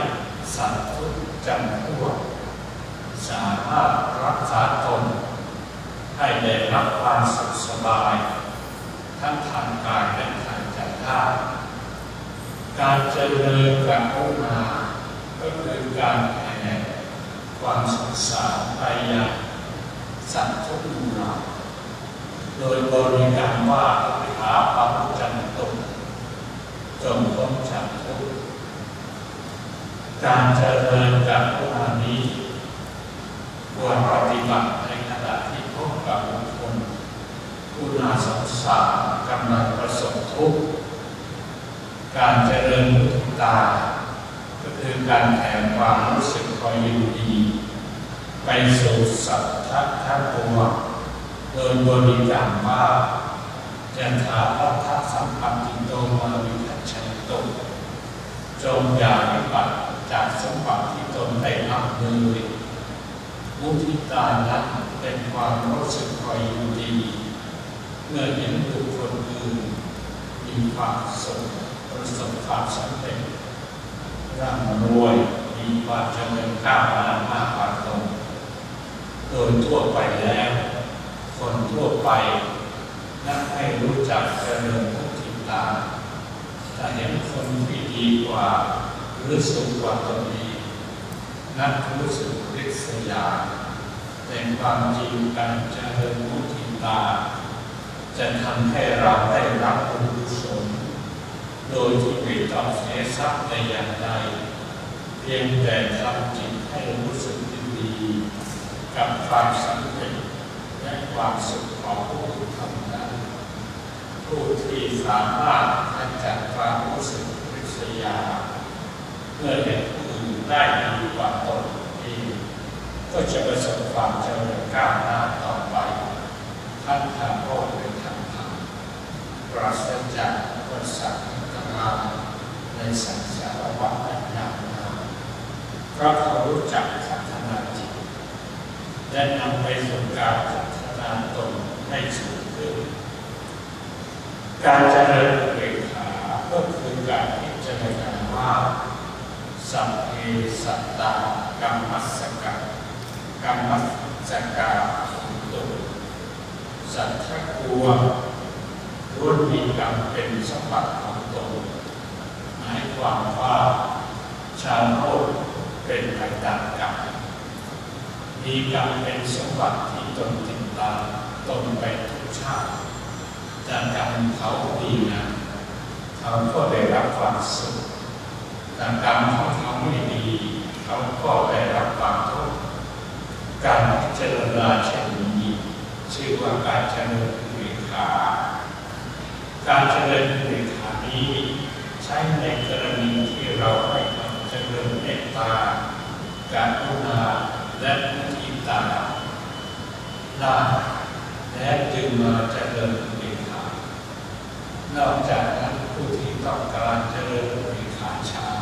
สัตว์ทุกจำพวกสามารถรักษาตนให้ได้รับความสุขสบายทั้งทางกายและทางใจได้การเจริญกรุณาก็คือการแผ่ความสงสารไปยังสัตว์ทุกหมู่เหล่าโดยบริกรรมว่าขาปัจจันตุจงพ้นจากทุกข์การเจริญกรุณานี้ควรปฏิบัติในขณะที่พบกับบุคคลผู้น่าสงสารกำลังประสบทุกข์การเจริญมุทิตาก็คือการแผ่ความรู้สึกคอยยินดีไปสู่สัตว์ทั้งปวงโดยบริกรรมว่ายันถาพัทธสัมปันติโตมาวิคัจฉันตุจงอย่าวิบัติจากสมบัติที่ตนได้ทำเลยมุทิตานั้นเป็นความรู้สึกคอยยินดีเมื่อเห็นบุคคลอื่นมีความสุขประสบความสำเร็จร่ำรวยมีความเจริญก้าวหน้ามากกว่าตนโดยทั่วไปแล้วคนทั่วไปนักให้รู้จักเจริญมุทิตาถ้าเห็นคนที่ดีกว่าหรือสูงกว่าตนเองนักรู้สึกริษยาแต่ความจริงการเจริญมุทิตาจะทำให้เราได้รับบุญกุศลโดยที่ไม่ต้องเสียทรัพย์ในอย่างใดเพียงแต่ทำจิตให้รู้สึกดีกับความสำเร็จและความสุขของผู้อื่นเท่านั้นผู้ที่สามารถขจัดความรู้สึกริษยาเมื่อเห็นผู้อื่นได้ดีกว่าตนเองก็จะประสบความเจริญก้าวหน้าต่อไปทั้งทางโลกและทางธรรมปราศจากอุปสรรคต่างๆในสังสารวัฏและยาวนานเพราะเขารู้จักพัฒนาจิตและนำไปสู่การพัฒนาตนให้สูงขึ้นการเจริญอุเบกขาก็คือการพิจารณาว่าสัพเพสัตตากรรมัสสกะกรรมัสสกะตุสัตว์ทั้งปวงล้วนมีกรรมเป็นสมบัติของตนหมายความว่าชาวโลกเป็นไปตามกรรมมีกรรมเป็นสมบัติที่ตนติดตามตนไปทุกชาติแต่กรรมเขาดีนะเขาก็ได้รับความสุขแต่กรรมของเขาไม่ดีเขาก็ได้รับความทุกข์การพิจารณาเช่นนี้ชื่อว่าการเจริญอุเบกขาการเจริญอุเบกขานี้ใช้ในกรณีที่เราให้ความเจริญเมตตาการกรุณาและมุทิตาได้และจึงมาเจริญอุเบกขานอกจากนั้นผู้ที่ต้องการเจริญอุเบกขาช้า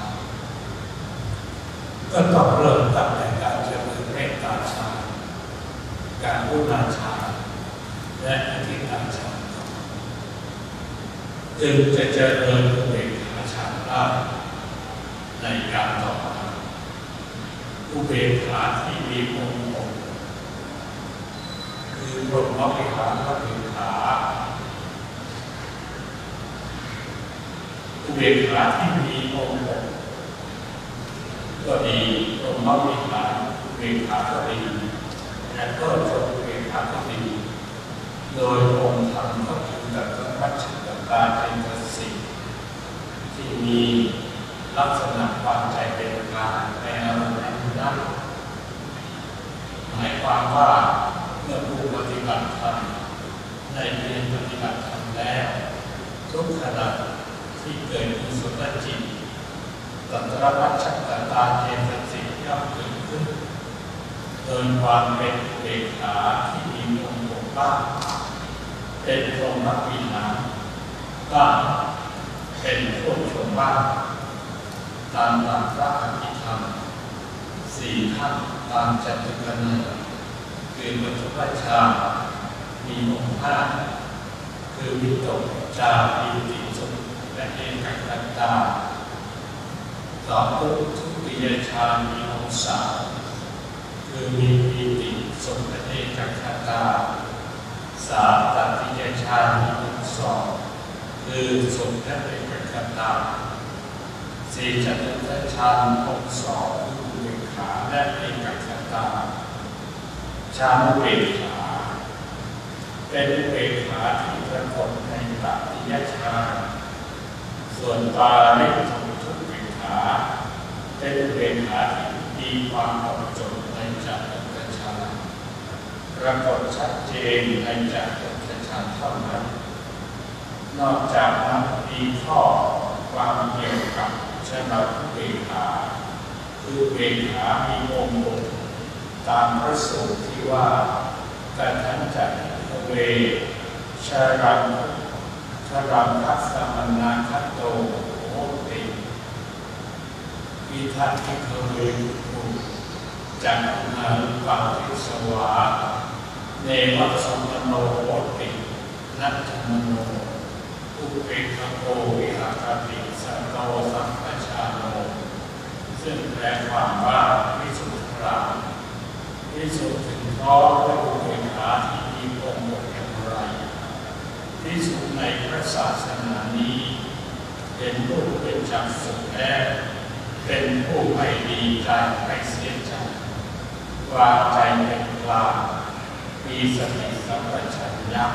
ก็ต้องเริ่มตั้งแต่การเจริญเมตตาฌานการกรุณาฌานและมุทิตาฌานจึงจะเจริญอุเบกขาฌานได้ในการต่อมาอุเบกขาที่มีองค์หกคือพรหมวิหารอุเบกขาอุเบกขาที่มีองค์หกก็ดีพรหมวิหารอุเบกขาก็ดีและก็จบอุเบกขาก็ดีโดยองค์ธรรมก็คือแบบวัชรตาเป็นสิ่งที่มีลักษณะความใจเป็นกลางในอารมณ์นั้นหมายความว่าเมื่อผู้ปฏิบัติธรรมได้เรียนปฏิบัติธรรมแล้วทุกขณะที่เกิดกุศลจิตตัณหาวัชรตาเจตสิกย่อมเกิดขึ้นโดยความเป็นอุเบกขาที่มีองค์หกบ้างเป็นพรหมวิหารบ้างเป็นพวกชนบ้างตามหลักพระอภิธรรมสี่ขั้นตามจตุกนัยคือปฐมฌานมีองค์ห้าคือวิตกจาปีติสุขและเอกขันตาต่อทุกทุกติยฌานมีองศาคือมีปีติสุขเอกคตาสาตติยฌานมีองศาคือสุขและเอกคตาสี่จตุตฌานองศาคืออุเบกขาและเอกคตาฌานอุเบกขาเป็นอุเบกขาที่ปรากฏในตติยฌานส่วนปาริทุทุเบกขาเป็นอุเบกขาที่มีความหมดจดในจตุตฌานปรากฏชัดเจนในจตุตฌานเท่านั้นนอกจากนั้นมีข้อความเกี่ยวกับฌานอุเบกขาคืออุเบกขามีองค์ ตามพระสูตรที่ว่าการทันจักเวชารังชารังคัสสมนาคัตโตโหติวิทัตถิเคเวภูจักนาปังทิสวาเนวัสมโนโหตินัจจมโนอุเปกขโกวิหารติสัตโตสัมปชาโนซึ่งแปลความว่าวิสุทธิพรามที่สุดถึงพร้อมด้วยอุเบกขาที่มีองค์อย่างไรที่สุดในพระศาสนานี้เป็นผู้เป็นจักสุขและเป็นผู้ไม่ดีใจไม่เสียใจวางใจเป็นกลางมีสติสัมปชัญญะ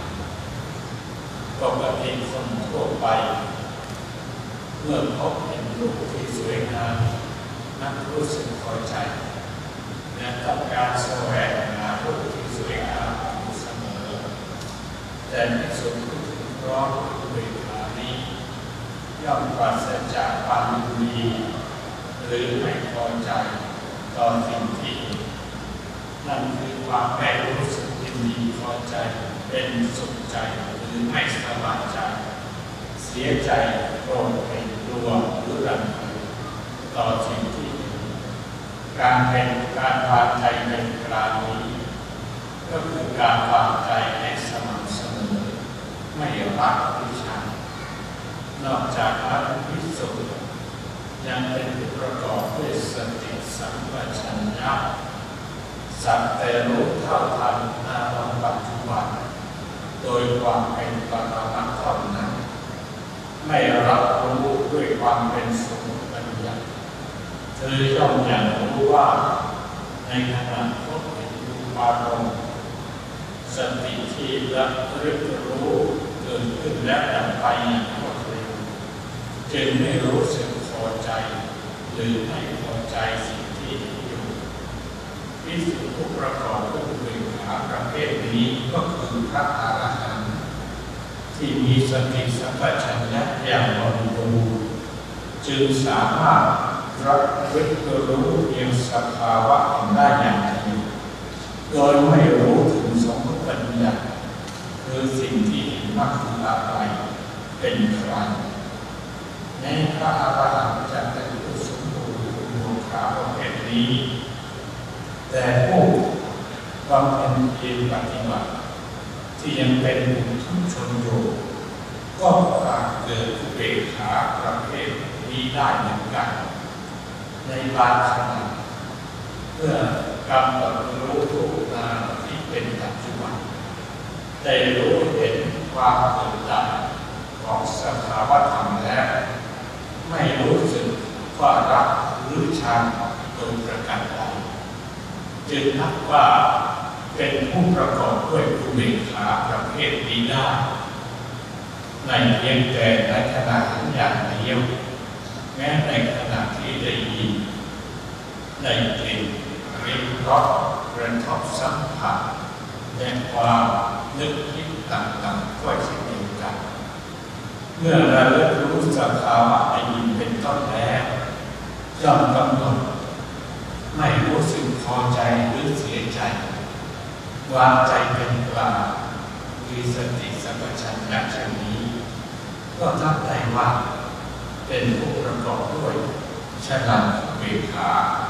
ปกติคนทั่วไปเมื่อพบเห็นรูปที่สวยงามนักรู้สึกพอใจและต้องการแสวงหารูปที่สวยงามอยู่เสมอแต่ในส่วนที่ถึงพร้อมด้วยเวทนานี้ย่อมปราศจากความยินดีหรือไม่พอใจต่อสิ่งที่นั่นคือความไม่รู้สึกยินดีพอใจเป็นสุขใจหรือไม่สบายใจเสียใจโกรธเป็นกลัวหรือรังเกียจต่อสิ่งที่การเป็นการวางใจเป็นกลางนี้ก็คือการวางใจให้สม่ำเสมอไม่รักหรือชังนอกจากนั้นพิสุทธิ์ยังเป็นผู้ประกอบด้วยสติสัมปชัญญะสักแต่รู้เท่าทันอารมณ์ปัจจุบันโดยความเป็นปรมัตถ์เท่านั้นไม่รับรู้ด้วยความเป็นสมมติบัญญัติเธอย่อมอย่างรู้ว่าในขณะพบเห็นรูปารมณ์สติที่ระลึกรู้เกิดขึ้นและดับไปอย่างรวดเร็วจึงไม่รู้สึกพอใจหรือไม่พอใจสิ่งที่เห็นอยู่วิสุทธิผู้ประกอบด้วยอุเบกขาประเภทนี้ก็คือพระอรหันต์ที่มีสติสัมปชัญญะอย่างบริบูรณ์จึงสามารถระลึกรู้เพียงสภาวะได้อย่างเดียวโดยไม่รู้ถึงสมมติปัญญาคือสิ่งที่เห็นว่าคืออะไรเป็นใครในพระอรหันต์จะเป็นผู้สมบูรณ์อุโมกขาประเภทนี้แต่ผู้บำเพ็ญเพียรปฏิบัติที่ยังเป็นผู้ทุชนอยู่ก็อาจเกิดอุเบกขาประเภทนี้ได้เหมือนกันในบางขณะเมื่อกำหนดรู้ทุกนามที่เป็นปัจจุบันได้รู้เห็นความเกิดดับของสภาวะธรรมแล้วไม่รู้สึกว่ารักหรือชังโดยประการใดจึงนับว่าเป็นผู้ประกอบด้วยอุเบกขาประเภทนี้ได้ในเพียงแต่ในขณะอย่างเดียวแม้ในขณะที่ได้ยินในกลิ่นริมรสกระทบสัมผัสและความนึกคิดต่างๆก็เช่นเดียวกันเมื่อเราเริ่มรู้สภาวะได้ยินเป็นต้นแล้วย่อมกำหนดไม่รู้สึกพอใจหรือเสียใจวางใจเป็นกลางมีสติสัมปชัญญะเช่นนี้ก็นับได้ว่าเป็นผู้ประกอบด้วยฌานอุเบกขา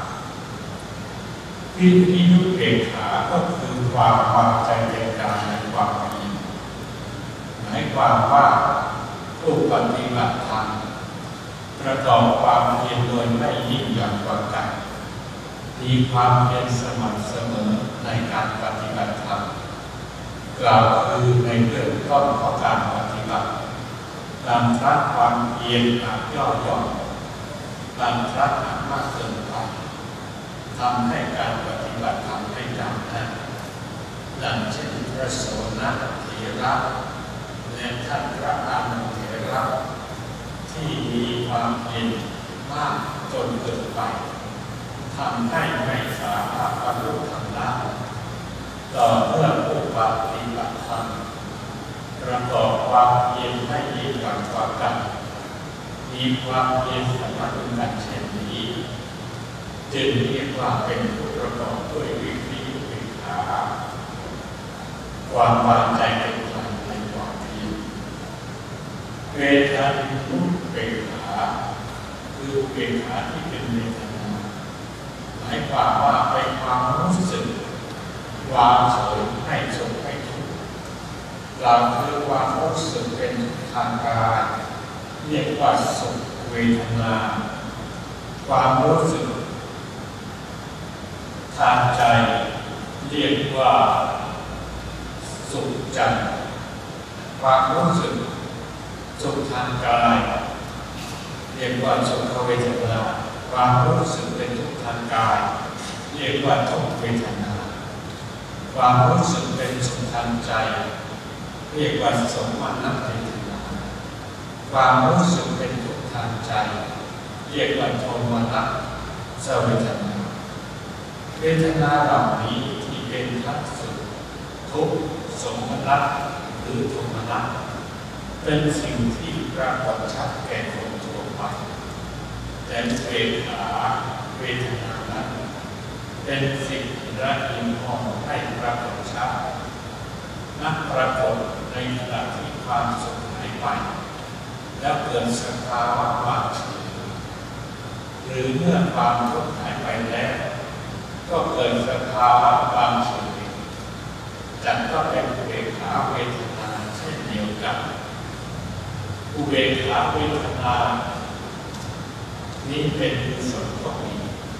วิริยุเบกขาก็คือความวางใจเป็นกลางในความดีหมายความว่าผู้ปฏิบัติธรรมปประกอบความเพียรโดยไม่ยิ่งหย่อนกว่ากันมีความเพียรสม่ำเสมอในการปฏิบัติธรรมกล่าวคือในเรื่องต้นของการปฏิบัติบางครั้งความเพียรอาจย่อหย่อนบางครั้งอาจมากเกินไปทำให้การปฏิบัติธรรมไม่จำแนกดังเช่นพระโสนเถระและท่านพระอานนท์เถระที่มีความเพียรมากจนเกินไปทำให้ไม่สามารถบรรลุธรรมได้ต่อเมื่อผู้ปฏิบัติธรรมประกอบความเพียรไม่ยิ่งหย่อนกว่ากันมีความเพียรสมดุลกันเช่นนี้จึงเรียกว่าเป็นผู้ประกอบด้วยวิริยะอุเบกขาความวางใจเป็นกลางในความเพียรเวทนานุเบกขาคืออุเบกขาที่เป็นเวทนาหมายความว่าเป็นความรู้สึกวางเฉยให้สุขให้ทุกข์เราคือความรู้สึกเป็นทางกายเรียกว่าสุขเวทนาความรู้สึกทางใจเรียกว่าสุขใจความรู้สึกสุขทางกายเรียกว่าสุขเวทนาความรู้สึกเป็นทุกข์ทางกายเรียกว่าทุกขเวทนาความรู้สึกเป็นสุขทางใจเรียกว่าสมนัตเวทนาความรู้สึกเป็นทุกข์ทางใจเรียกว่าโทมนัสเวทนาเวทนาเหล่านี้ที่เป็นทั้งสุขทุกข์สมนัตหรือโทมนัสเป็นสิ่งที่ปรากฏชัดแก่คนทั่วไปแต่เวทนาเวทนานั้นเป็นสิ่งละเอียดอ่อนให้ปรากฏชัดนักปรากฏในขณะที่ความสุขหายไปแล้วเกิดสภาวะว่างเฉยหรือเมื่อความทุกข์หายไปแล้วก็เกิดสภาวะว่างเฉยจัดก็เป็นอุเบกขาเวทนาเช่นเดียวกันอุเบกขาเวทนานี้เป็นกุศลก็มี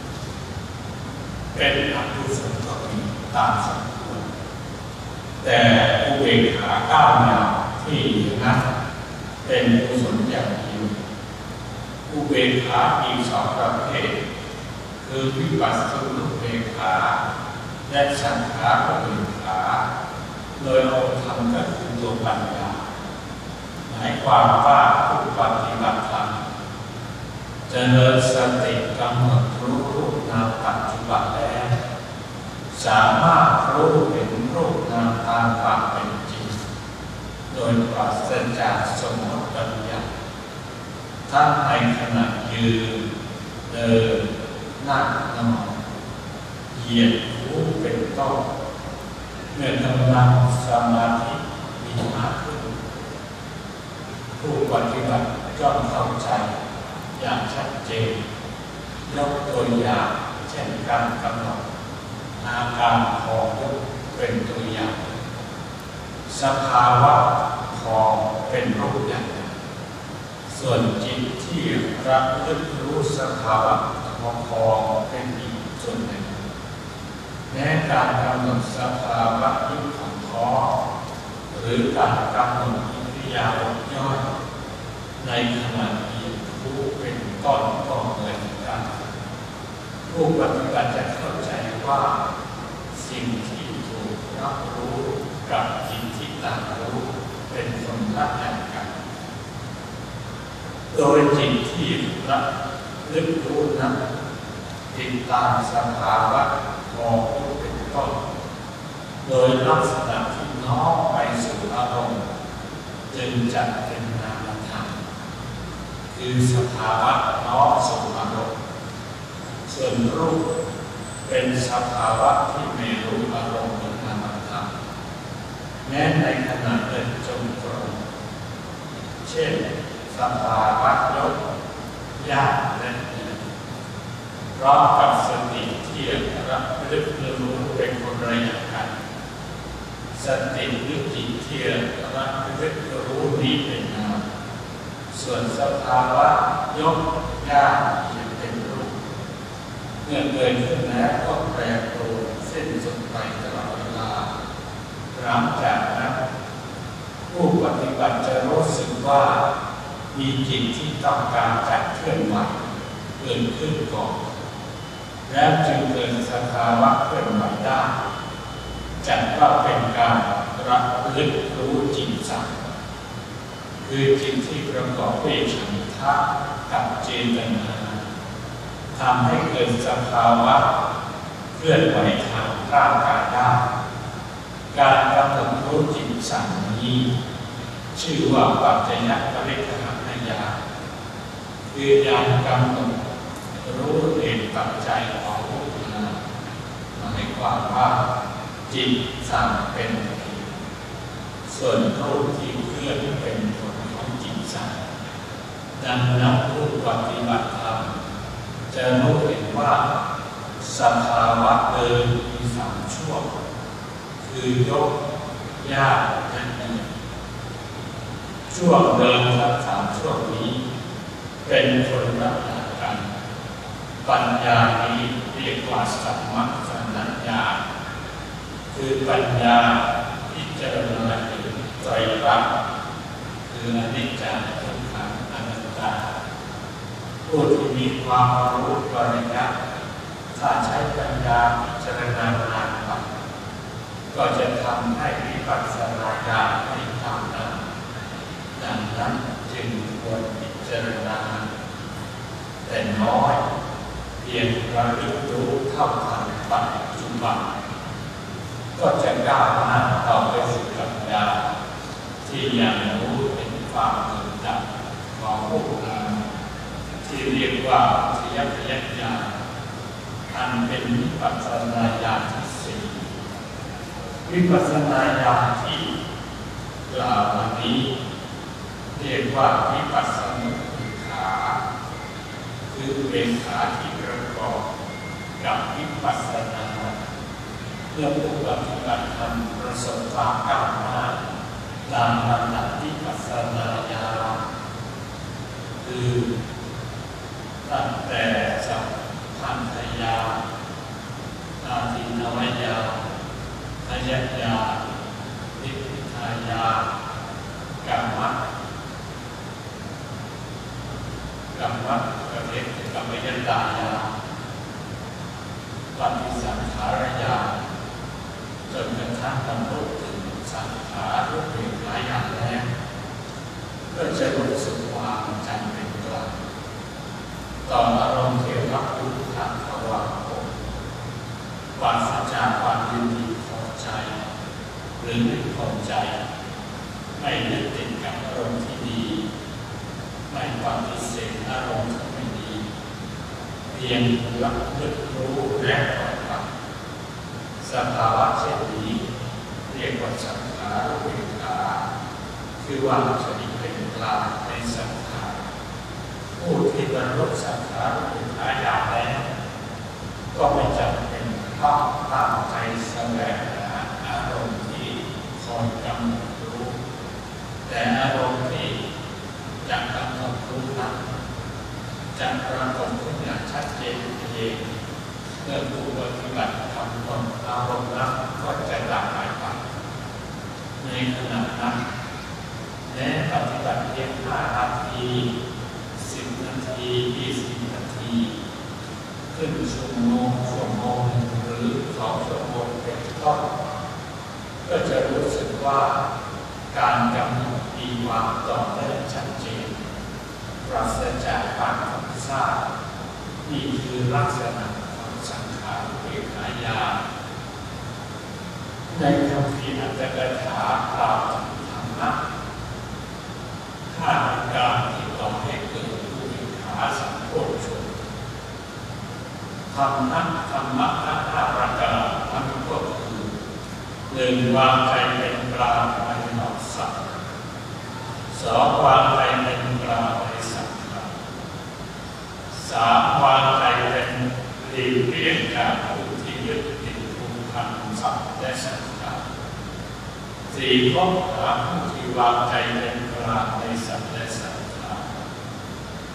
เป็นอกุศลก็มีตามสมควรแต่อุเบกขาก้าวหน้าที่นั้นเป็นกุศลอย่างเดียวอุเบกขาอีกสองประเภทคือวิปัสสนุเบกขาและสังขารุเบกขาโดยเอาธรรมก็คือตัวปัญญาหมายความว่าผู้ปฏิบัติธรรมเจริญสติกำหนดรู้รูปนามปัจจุบันแล้วสามารถรู้เห็นรูปนามตามความเป็นจริงโดยปราศจากสมมติบัญญัติทั้งในขณะยืนเดินนั่งนอนเหยียดรู้เป็นต้นเมื่อกำลังสมาธิมีมากขึ้นผู้ปฏิบัติย่อมเข้าใจอย่างชัดเจนยกตัวอย่างเช่นการกำหนดอาการพองยกเป็นตัวอย่างสภาวะพองเป็นรูปอย่างส่วนจิตที่รับรู้รู้สภาวะของพองเป็นอีกส่วนหนึ่งแม้การกำหนดสภาวะยุบของท้องหรือการกำหนดอิริยาบถย่อยในขณะที่ผู้เป็นต้นก็เหมือนกันผู้ปฏิบัติจะเข้าใจว่าสิ่งที่ถูกรับรู้กับจิตที่ตามรู้เป็นคนละอย่างกันโดยจิตที่รับลึกรู้นั้นติดตามสภาวะมองรู้เป็นต้นโดยลักษณะที่น้อมไปสู่อารมณ์จึงจะเป็นนามธรรมคือสภาวะน้อมสู่อารมณ์ส่วนรูปเป็นสภาวะที่ไม่รู้อารมณ์เป็นนามธรรมแม้ในขณะเดินจงกรมเช่นสภาวะยกย่างและยืนพร้อมกับสติที่รับลึกรู้เป็นคนละอย่างกันสติหรือจิตที่รับลึกรู้นี้เป็นนามส่วนวนสภาวะยกย่างเป็นรูปเมื่อเกิดขึ้นแล้วก็แปรปรวนสิ้นสุดไปตลอดเวลาหลังจากนั้นผู้ปฏิบัติจะรู้สึกว่ามีจิตที่ต้องการจะเคลื่อนไหวเกิดขึ้นก่อนแล้วจึงเกิดสภาวะเคลื่อนไหวได้จัดว่าเป็นการระลึกรู้จิตสัมคือจิตที่ประกอบด้วยฉันทะกับเจตนาทำให้เกิดสภาวะเคลื่อนไหวทางร่างกายได้การกำหนดรู้จิตสัมนี้ชื่อว่าปัจจยปริฆาญญาณคือญาณกำหนดรู้เหตุปัจจัยของรูปนามหมายความว่าจิตสั่งเป็นเหตุส่วนรูปที่เคลื่อนเป็นผลของจิตสั่งดังนั้นผู้ปฏิบัติธรรมจะรู้เห็นว่าสภาวะเดินมีสามช่วงคือยกย่างและเหยียดช่วงเดินทั้งสามช่วงนี้เป็นคนละอย่างกันปัญญานี้เรียกว่าสัมมัสัญญาคือปัญญาพิจารณาเห็นไตรลักษณ์คืออนิจจังทุกขังอนัตตาผู้ที่มีความรู้ปริยัติถ้าใช้ปัญญาพิจารณานานไปก็จะทำให้วิปัสสนาญาณไม่ทำได้ดังนั้นจึงควรพิจารณาแต่น้อยเพียงระลึกรู้เท่าทันปัจจุบันก็จะก้าวหน้าต่อไปสู่ปัญญาที่ยังรู้เห็นความเกิดดับของรูปนามที่เรียกว่าทยพยัญญาณอันเป็นวิปัสสนาญาณที่สี่วิปัสสนาญาณที่กล่าวมานี้เรียกว่าวิปัสสนุปิขาคือเป็นขาที่ประกอบกับวิปัสสนาเพื่อผู้ปฏิบัติธรรมประสบความก้าวหน้าตามลำดับวิปัสสนาญาณคือตั้งแต่สัมพันธญาณอาทินวญาณทยัญญาณนิพพิทายาณกรรมะกรรมะประเภทกรรมยัญญาญาณปฏิสังขารญาณจนกระทั่งบรรลุถึงสังขารรูปเป็นหลายอย่างแล้วก็จะรู้สึกวางใจเป็นกลางต่ออารมณ์ที่รับรู้ทางภาวะของปราศจากความยินดีพอใจหรือไม่พอใจไม่ยึดติดกับอารมณ์ที่ดีไม่ปฏิเสธอารมณ์ที่ไม่ดีเพียงรับรู้และปล่อยวางสภาวะเช่นนี้เรียกว่าสังขารอุเบกขาคือวางใจเป็นกลางในสังขารผู้ที่บรรลุสังขารอุเบกขาญาณแล้วก็ไม่จำเป็นต้องตั้งใจแสวงหาอารมณ์ที่คอยกำหนดรู้แต่อารมณ์ที่จะกำหนดรู้นั้นจะปรากฏขึ้นอย่างชัดเจนเองเมื่อผู้ปฏิบัติทำตนอารมณ์นั้นก็จะดับหายไปในขณะนั้นแม้ปฏิบัติเพียงห้านาทีสิบนาทียี่สิบนาทีขึ้นชั่วโมงชั่วโมงหรือสองชั่วโมงเป็นต้นก็จะรู้สึกว่าการกำหนดมีความต่อเนื่องชัดเจนปราศจากความฟุ้งซ่านนี่คือลักษณะของสังขารอุเบกขาญาณในคำพีอัตถกถากล่าวถึงธรรมะห้าประการที่ก่อให้เกิดอุเบกขาสัมโพชฌงค์ธรรมะธรรมะห้าประการนั้นก็คือหนึ่งวางใจเป็นกลางในนอกสัตว์สองวางใจเป็นกลางในสังขารสามวางใจเป็นหลีกเลี่ยงจากผู้ที่ยึดติดภูมิธรรมสัตว์และสังขารสี่พบหาผู้ที่วางใจเป็นกลางในสัตว์และสังขาร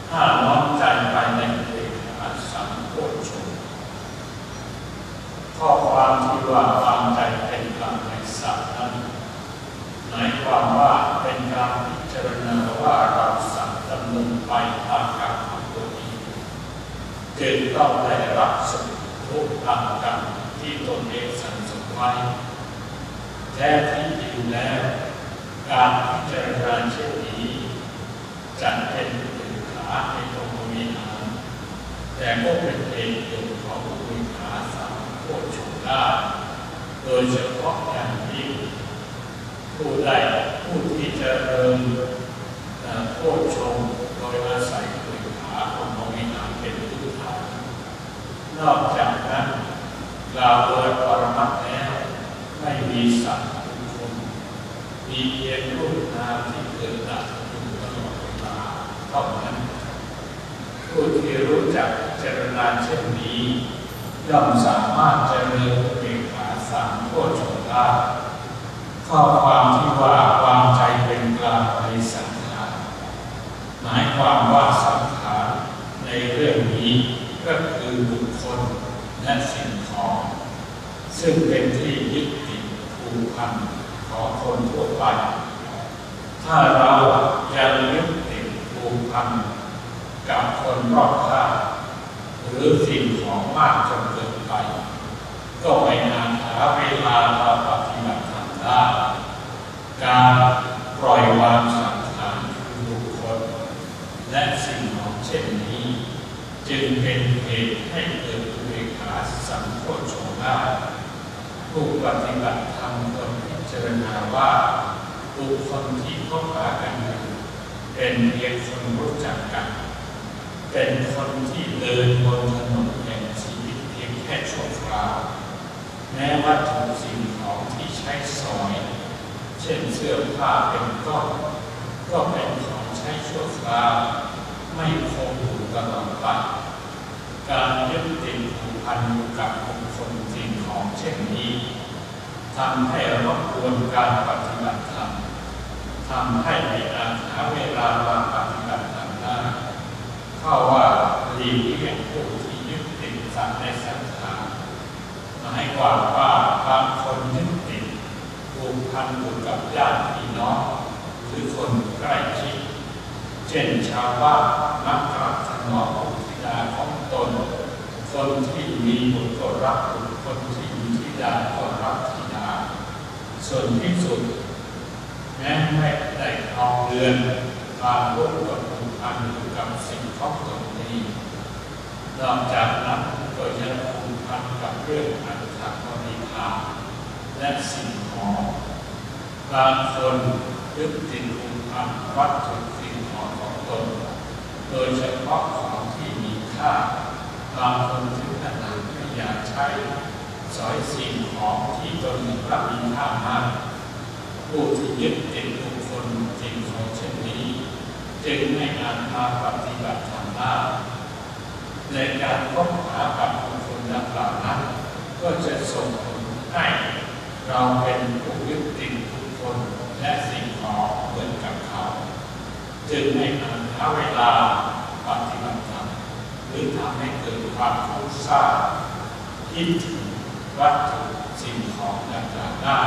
ถ้าน้อมใจไปในเอกขาสัมโพชฌงค์ข้อความที่ว่าวางใจเป็นกลางในสัตว์นั้นหมายความว่าเป็นการพิจารณาว่าเราสัตว์ดำเนินไปตามกรรมของตัวเองจึงต้องได้รับสุขทุกข์ตามกรรมที่ตนเองสั่งสมไว้แท้ที่จริงแล้วการพิจารณาเช่นนี้จะเป็นอุเบกขาในตรงวิหารแต่ก็เป็นเหตุเกิดของอุเบกขาสัมโพชฌงค์ได้โดยเฉพาะอย่างยิ่งผู้ใดผู้ที่เจริญโพชฌงค์โดยอาศัยอุเบกขาของวิหารเป็นพื้นฐานนอกจากนั้นกล่าวโดยปรมัตถ์แล้วไม่มีสัตว์บุคคลมีเพียงรูปนามที่เกิดดับอยู่ตลอดเวลาเท่านั้นผู้ที่รู้จักเจรณาเช่นนี้ย่อมสามารถเจริญอุเบกขาสัมโพชฌงค์ได้ข้อความที่ว่าวางใจเป็นกลางในสังขารหมายความว่าสังขารในเรื่องนี้ก็คือบุคคลและสิ่งของซึ่งเป็นที่ยึดติดผูกพันของคนทั่วไปถ้าเรายังยึดติดผูกพันกับคนรอบข้างหรือสิ่งของมากจนเกินไปก็ไม่นานหาเวลามาปฏิบัติธรรมได้การปล่อยวางสังขารคือบุคคลและสิ่งของเช่นนี้จึงเป็นเหตุให้เกิดอุเบกขาสัมโพชฌงค์ได้ผู้ปฏิบัติธรรมควรพิจารณาว่าบุคคลที่คบหากันอยู่เป็นเพียงคนรู้จักกันเป็นคนที่เดินบนถนนแห่งชีวิตเพียงแค่ชั่วคราวแม้วัตถุสิ่งของที่ใช้สอยเช่นเสื้อผ้าเป็นต้นก็เป็นของใช้ชั่วคราวไม่คงอยู่ตลอดไปการยึดติดผูกพันอยู่กับบุคคลสิ่งของเช่นนี้ทำให้รบกวนการปฏิบัติธรรมทำให้ไม่อาจหาเวลามาปฏิบัติธรรมได้เข้าว่าหลีกเลี่ยงผู้ที่ยึดติดสัตว์ในสังขารหมายความว่าบางคนยึดติดผูกพันอยู่กับญาติพี่น้องหรือคนใกล้ชิดเช่นชาวบ้านมักรักถนอมบุตรธิดาของตนคนที่มีบุตรก็รักบุตรคนที่มีธิดาก็รักธิดาส่วนที่สุดแม้ไม่ได้ครองเรือนบางรูปก็ผูกพันอยู่กับสิ่งของตนเองนอกจากนั้นก็ยังผูกพันกับเรื่องอัตถบริภารและสิ่งของบางคนยึดติดผูกพันวัตถุสิ่งของของตนโดยเฉพาะของที่มีค่าบางคนถึงขนาดไม่อยากใช้สอยสิ่งของที่ตนเห็นว่ามีค่ามากผู้ที่ยึดติดบุคคลสิ่งของเช่นนี้จึงไม่อาจมาปฏิบัติธรรมได้ในการพบหากับบุคคลดังกล่าวนั้นก็จะส่งผลให้เราเป็นผู้ยึดติดบุคคลและสิ่งของเหมือนกับเขาจึงไม่อาจหาเวลาปฏิบัติธรรมหรือทำให้เกิดความฟุ้งซ่านคิดถึงวัตถุสิ่งของดังกล่าวได้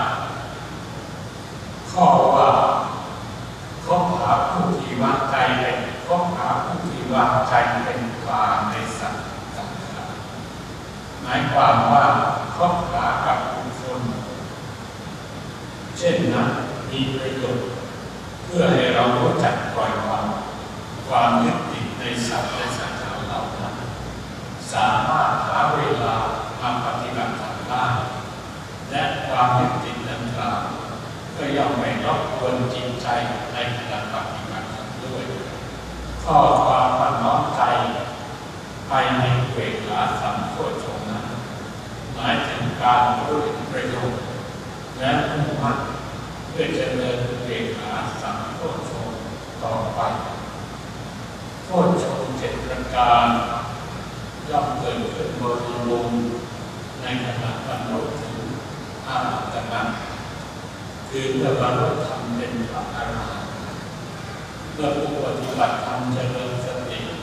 ข้อว่าคบหาผู้ที่วางใจเป็นคบหาผู้ที่วางใจเป็นกลางในสัตว์สังขารหมายความว่าคบหากับบุคคลเช่นนั้นมีประโยชน์เพื่อให้เรารู้จักปล่อยวางความยึดติดในสัตว์และสังขารเหล่านั้นสามารถหาเวลามาปฏิบัติธรรมได้และความยึดติดดังกล่าวก็ย่อมไม่รบกวนจิตใจในขณะปฏิบัติธรรมด้วยข้อความว่าน้อมใจไปในอุเบกขาสัมโพชฌงค์นั้นหมายถึงการรู้ประโยชน์และมุ่งมั่นเพื่อเจริญอุเบกขาสัมโพชฌงค์ต่อไปโพชฌงค์เจ็ดประการย่อมเกิดขึ้นบริบูรณ์ในขณะบรรลุถึงอาหัตถะคือเมื่อบรรลุธรรมเป็นพระอรหันต์เมื่อผู้ปฏิบัติธรรมเจริญสติ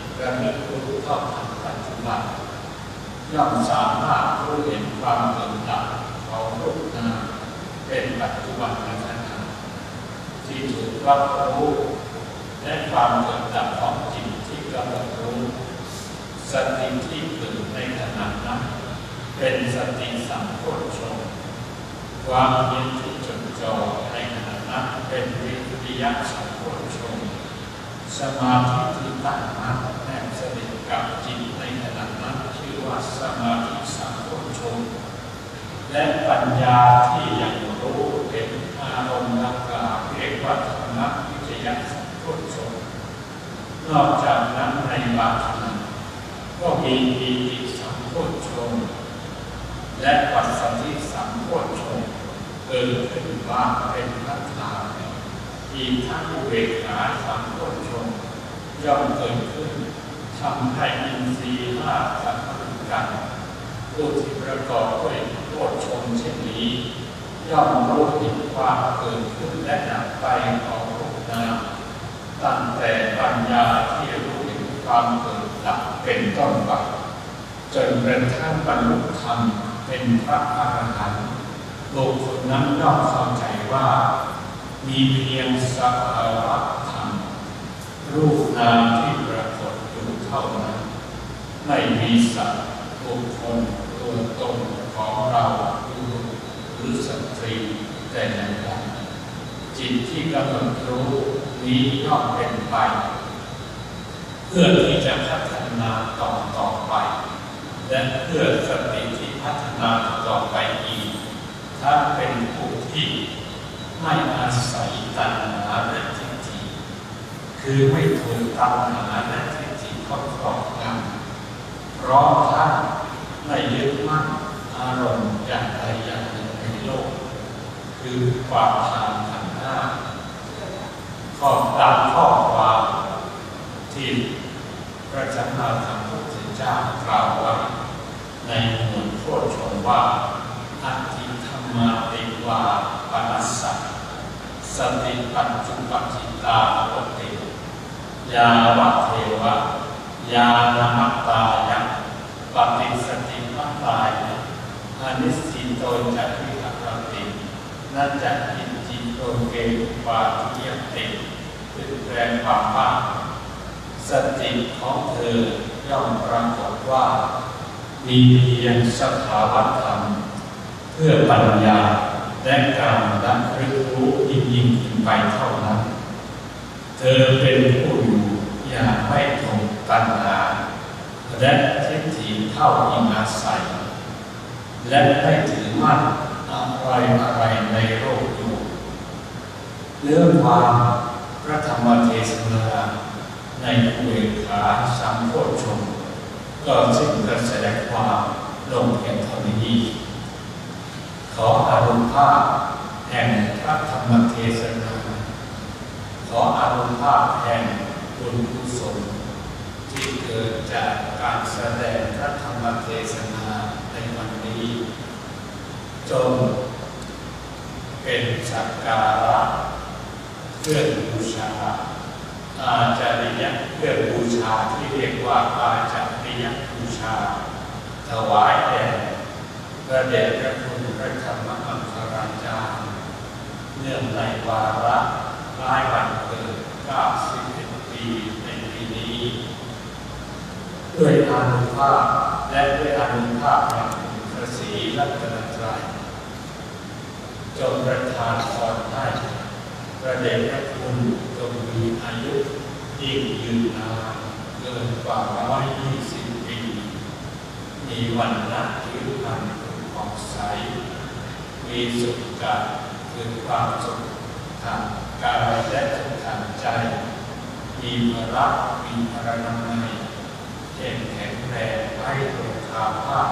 ย่อมสามารถรู้เห็นความเกิดดับของรูปนามเป็นปัจจุบันขณะที่ถูกรับรู้และความเกิดดับของจิตที่กำลังรู้สติที่เกิดในขณะนั้นเป็นสติสัมโพชฌงค์ความเห็นที่จดจ่อในขณะนั้นเป็นวิริยะสัมโพชฌงค์สมาธิที่ตั้งมั่นแนบสนิทกับจิตในขณะนั้นชื่อว่าสมาธิสัมโพชฌงค์และปัญญาที่ยังรู้เห็นอารมณ์ดังกล่าวเรียกว่าธรรมวิจยะสัมโพชฌงค์นอกจากนั้นในบางขณะก็มีปีติสัมโพชฌงค์และปัสสัทธิสัมโพชฌงค์เกิดขึ้นว่าเป็นพัฒนาอีกทั้งอุเบกขาสัมโพชฌงค์ย่อมเกิดขึ้นทำให้อินทรีย์ห้าสัมพันธ์กันผู้ที่ประกอบด้วยโพชฌงค์เช่นนี้ย่อมรู้เห็นความเกิดขึ้นและดับไปของรูปนามตั้งแต่ปัญญาที่รู้เห็นความเกิดดับเป็นต้นไปจนกระทั่งบรรลุธรรมเป็นพระอรหันต์บุคคลนั้นย่อมเข้าใจว่ามีเพียงสภาวะธรรมรูปนามที่ปรากฏอยู่เท่านั้นไม่มีสัตว์บุคคลตัวตนของเราหรือสตรีแต่อย่างใดจิตที่กำลังรู้นี้ย่อมเป็นไปเพื่อที่จะพัฒนาต่อต่อไปและเพื่อสติที่พัฒนาต่อไปอีกถ้าเป็นผู้ที่ไม่อาศัยตัณหาและทิฏฐิคือไม่ถูกตัณหาและทิฏฐิครอบงำเพราะท่านไม่ยึดมั่นอารมณ์อย่างใดอย่างหนึ่งในโลกคือความทางขันธ์ห้าข้อตามข้อความที่พระสัมมาสัมพุทธเจ้ากล่าวไว้ในหมวดโพชฌงค์ว่าอัตถิธรรมาติวาปนัสสะสติปัจจุปัจจิตาโอติยาวะเทวะยานมัตตายะปฏิสติมัตตายะอนิสสิโตจักวิหารตินัจจะอินจิโตเกปาทิยติคือแปลความว่าสติของเธอย่อมปรากฏว่ามีเพียงสภาวะธรรมเพื่อปัญญาและการระลึกรู้ยิ่งยิ่งขึ้นไปเท่านั้นเธอเป็นผู้อยู่อย่างไม่ถูกตัณหาและทิฏฐิเท่าอิงอาศัยและไม่ถือมั่นอะไรอะไรในโลกอยู่เรื่องความพระธรรมเทศนาในอุเบกขาสัมโพชฌงค์ก็ซึ่งกระแสความลงเพียงเท่านี้ขออานุภาพแห่งพระธรรมเทศนาขออานุภาพแห่งบุญกุศลที่เกิดจากการแสดงพระธรรมเทศนาในวันนี้จงเป็นสักการะเพื่อบูชาอาจาริยะเพื่อบูชาที่เรียกว่าอาจาริยะบูชาถวายแด่พระเดชพระคุณพระธรรมอัครจารย์เนื่องในวาระคล้ายวันเกิดเก้าสิบเอ็ดปีในปีนี้ด้วยอานุภาพและด้วยอานุภาพแห่งพระศรีรัตนตรัยจงประทานพรให้พระเดชพระคุณจงมีอายุยิ่งยืนนานเกินกว่าร้อยยี่สิบปีมีวันละผิวพรรณผ่องใสมีสุขกายคือความสุขทางกายและทางใจมีพละมีพรณนาเข้มแข็งแรงไร้โรคาพาธ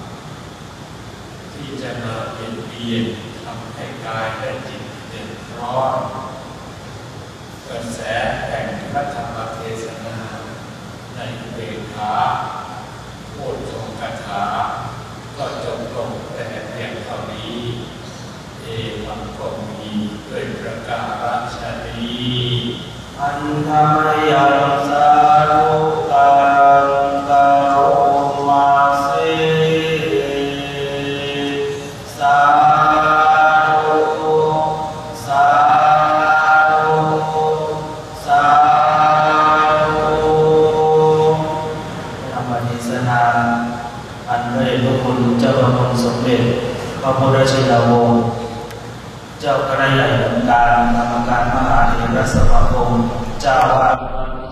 ที่จะมาเปลี่ยนเปลี่ยนทำให้กายและจิตเดือดร้อนกระแสแห่งพระธรรมเทศนาในอุเบกขาโพชฌงคถาก็จบลงแต่เพียงเท่านี้เอวังก็มีด้วยประการฉะนี้อันธรรมยังสารุกังกโรมาเสาธุสาธุสาธุธรรมเทศนาอันพระเดชพระคุณเจ้าพระคุณสมเด็จพระพุทธชินวงศ์เจ้าคณะใหญ่องค์การกรรมการมหาเถรสมาคมเจ้าอาวาส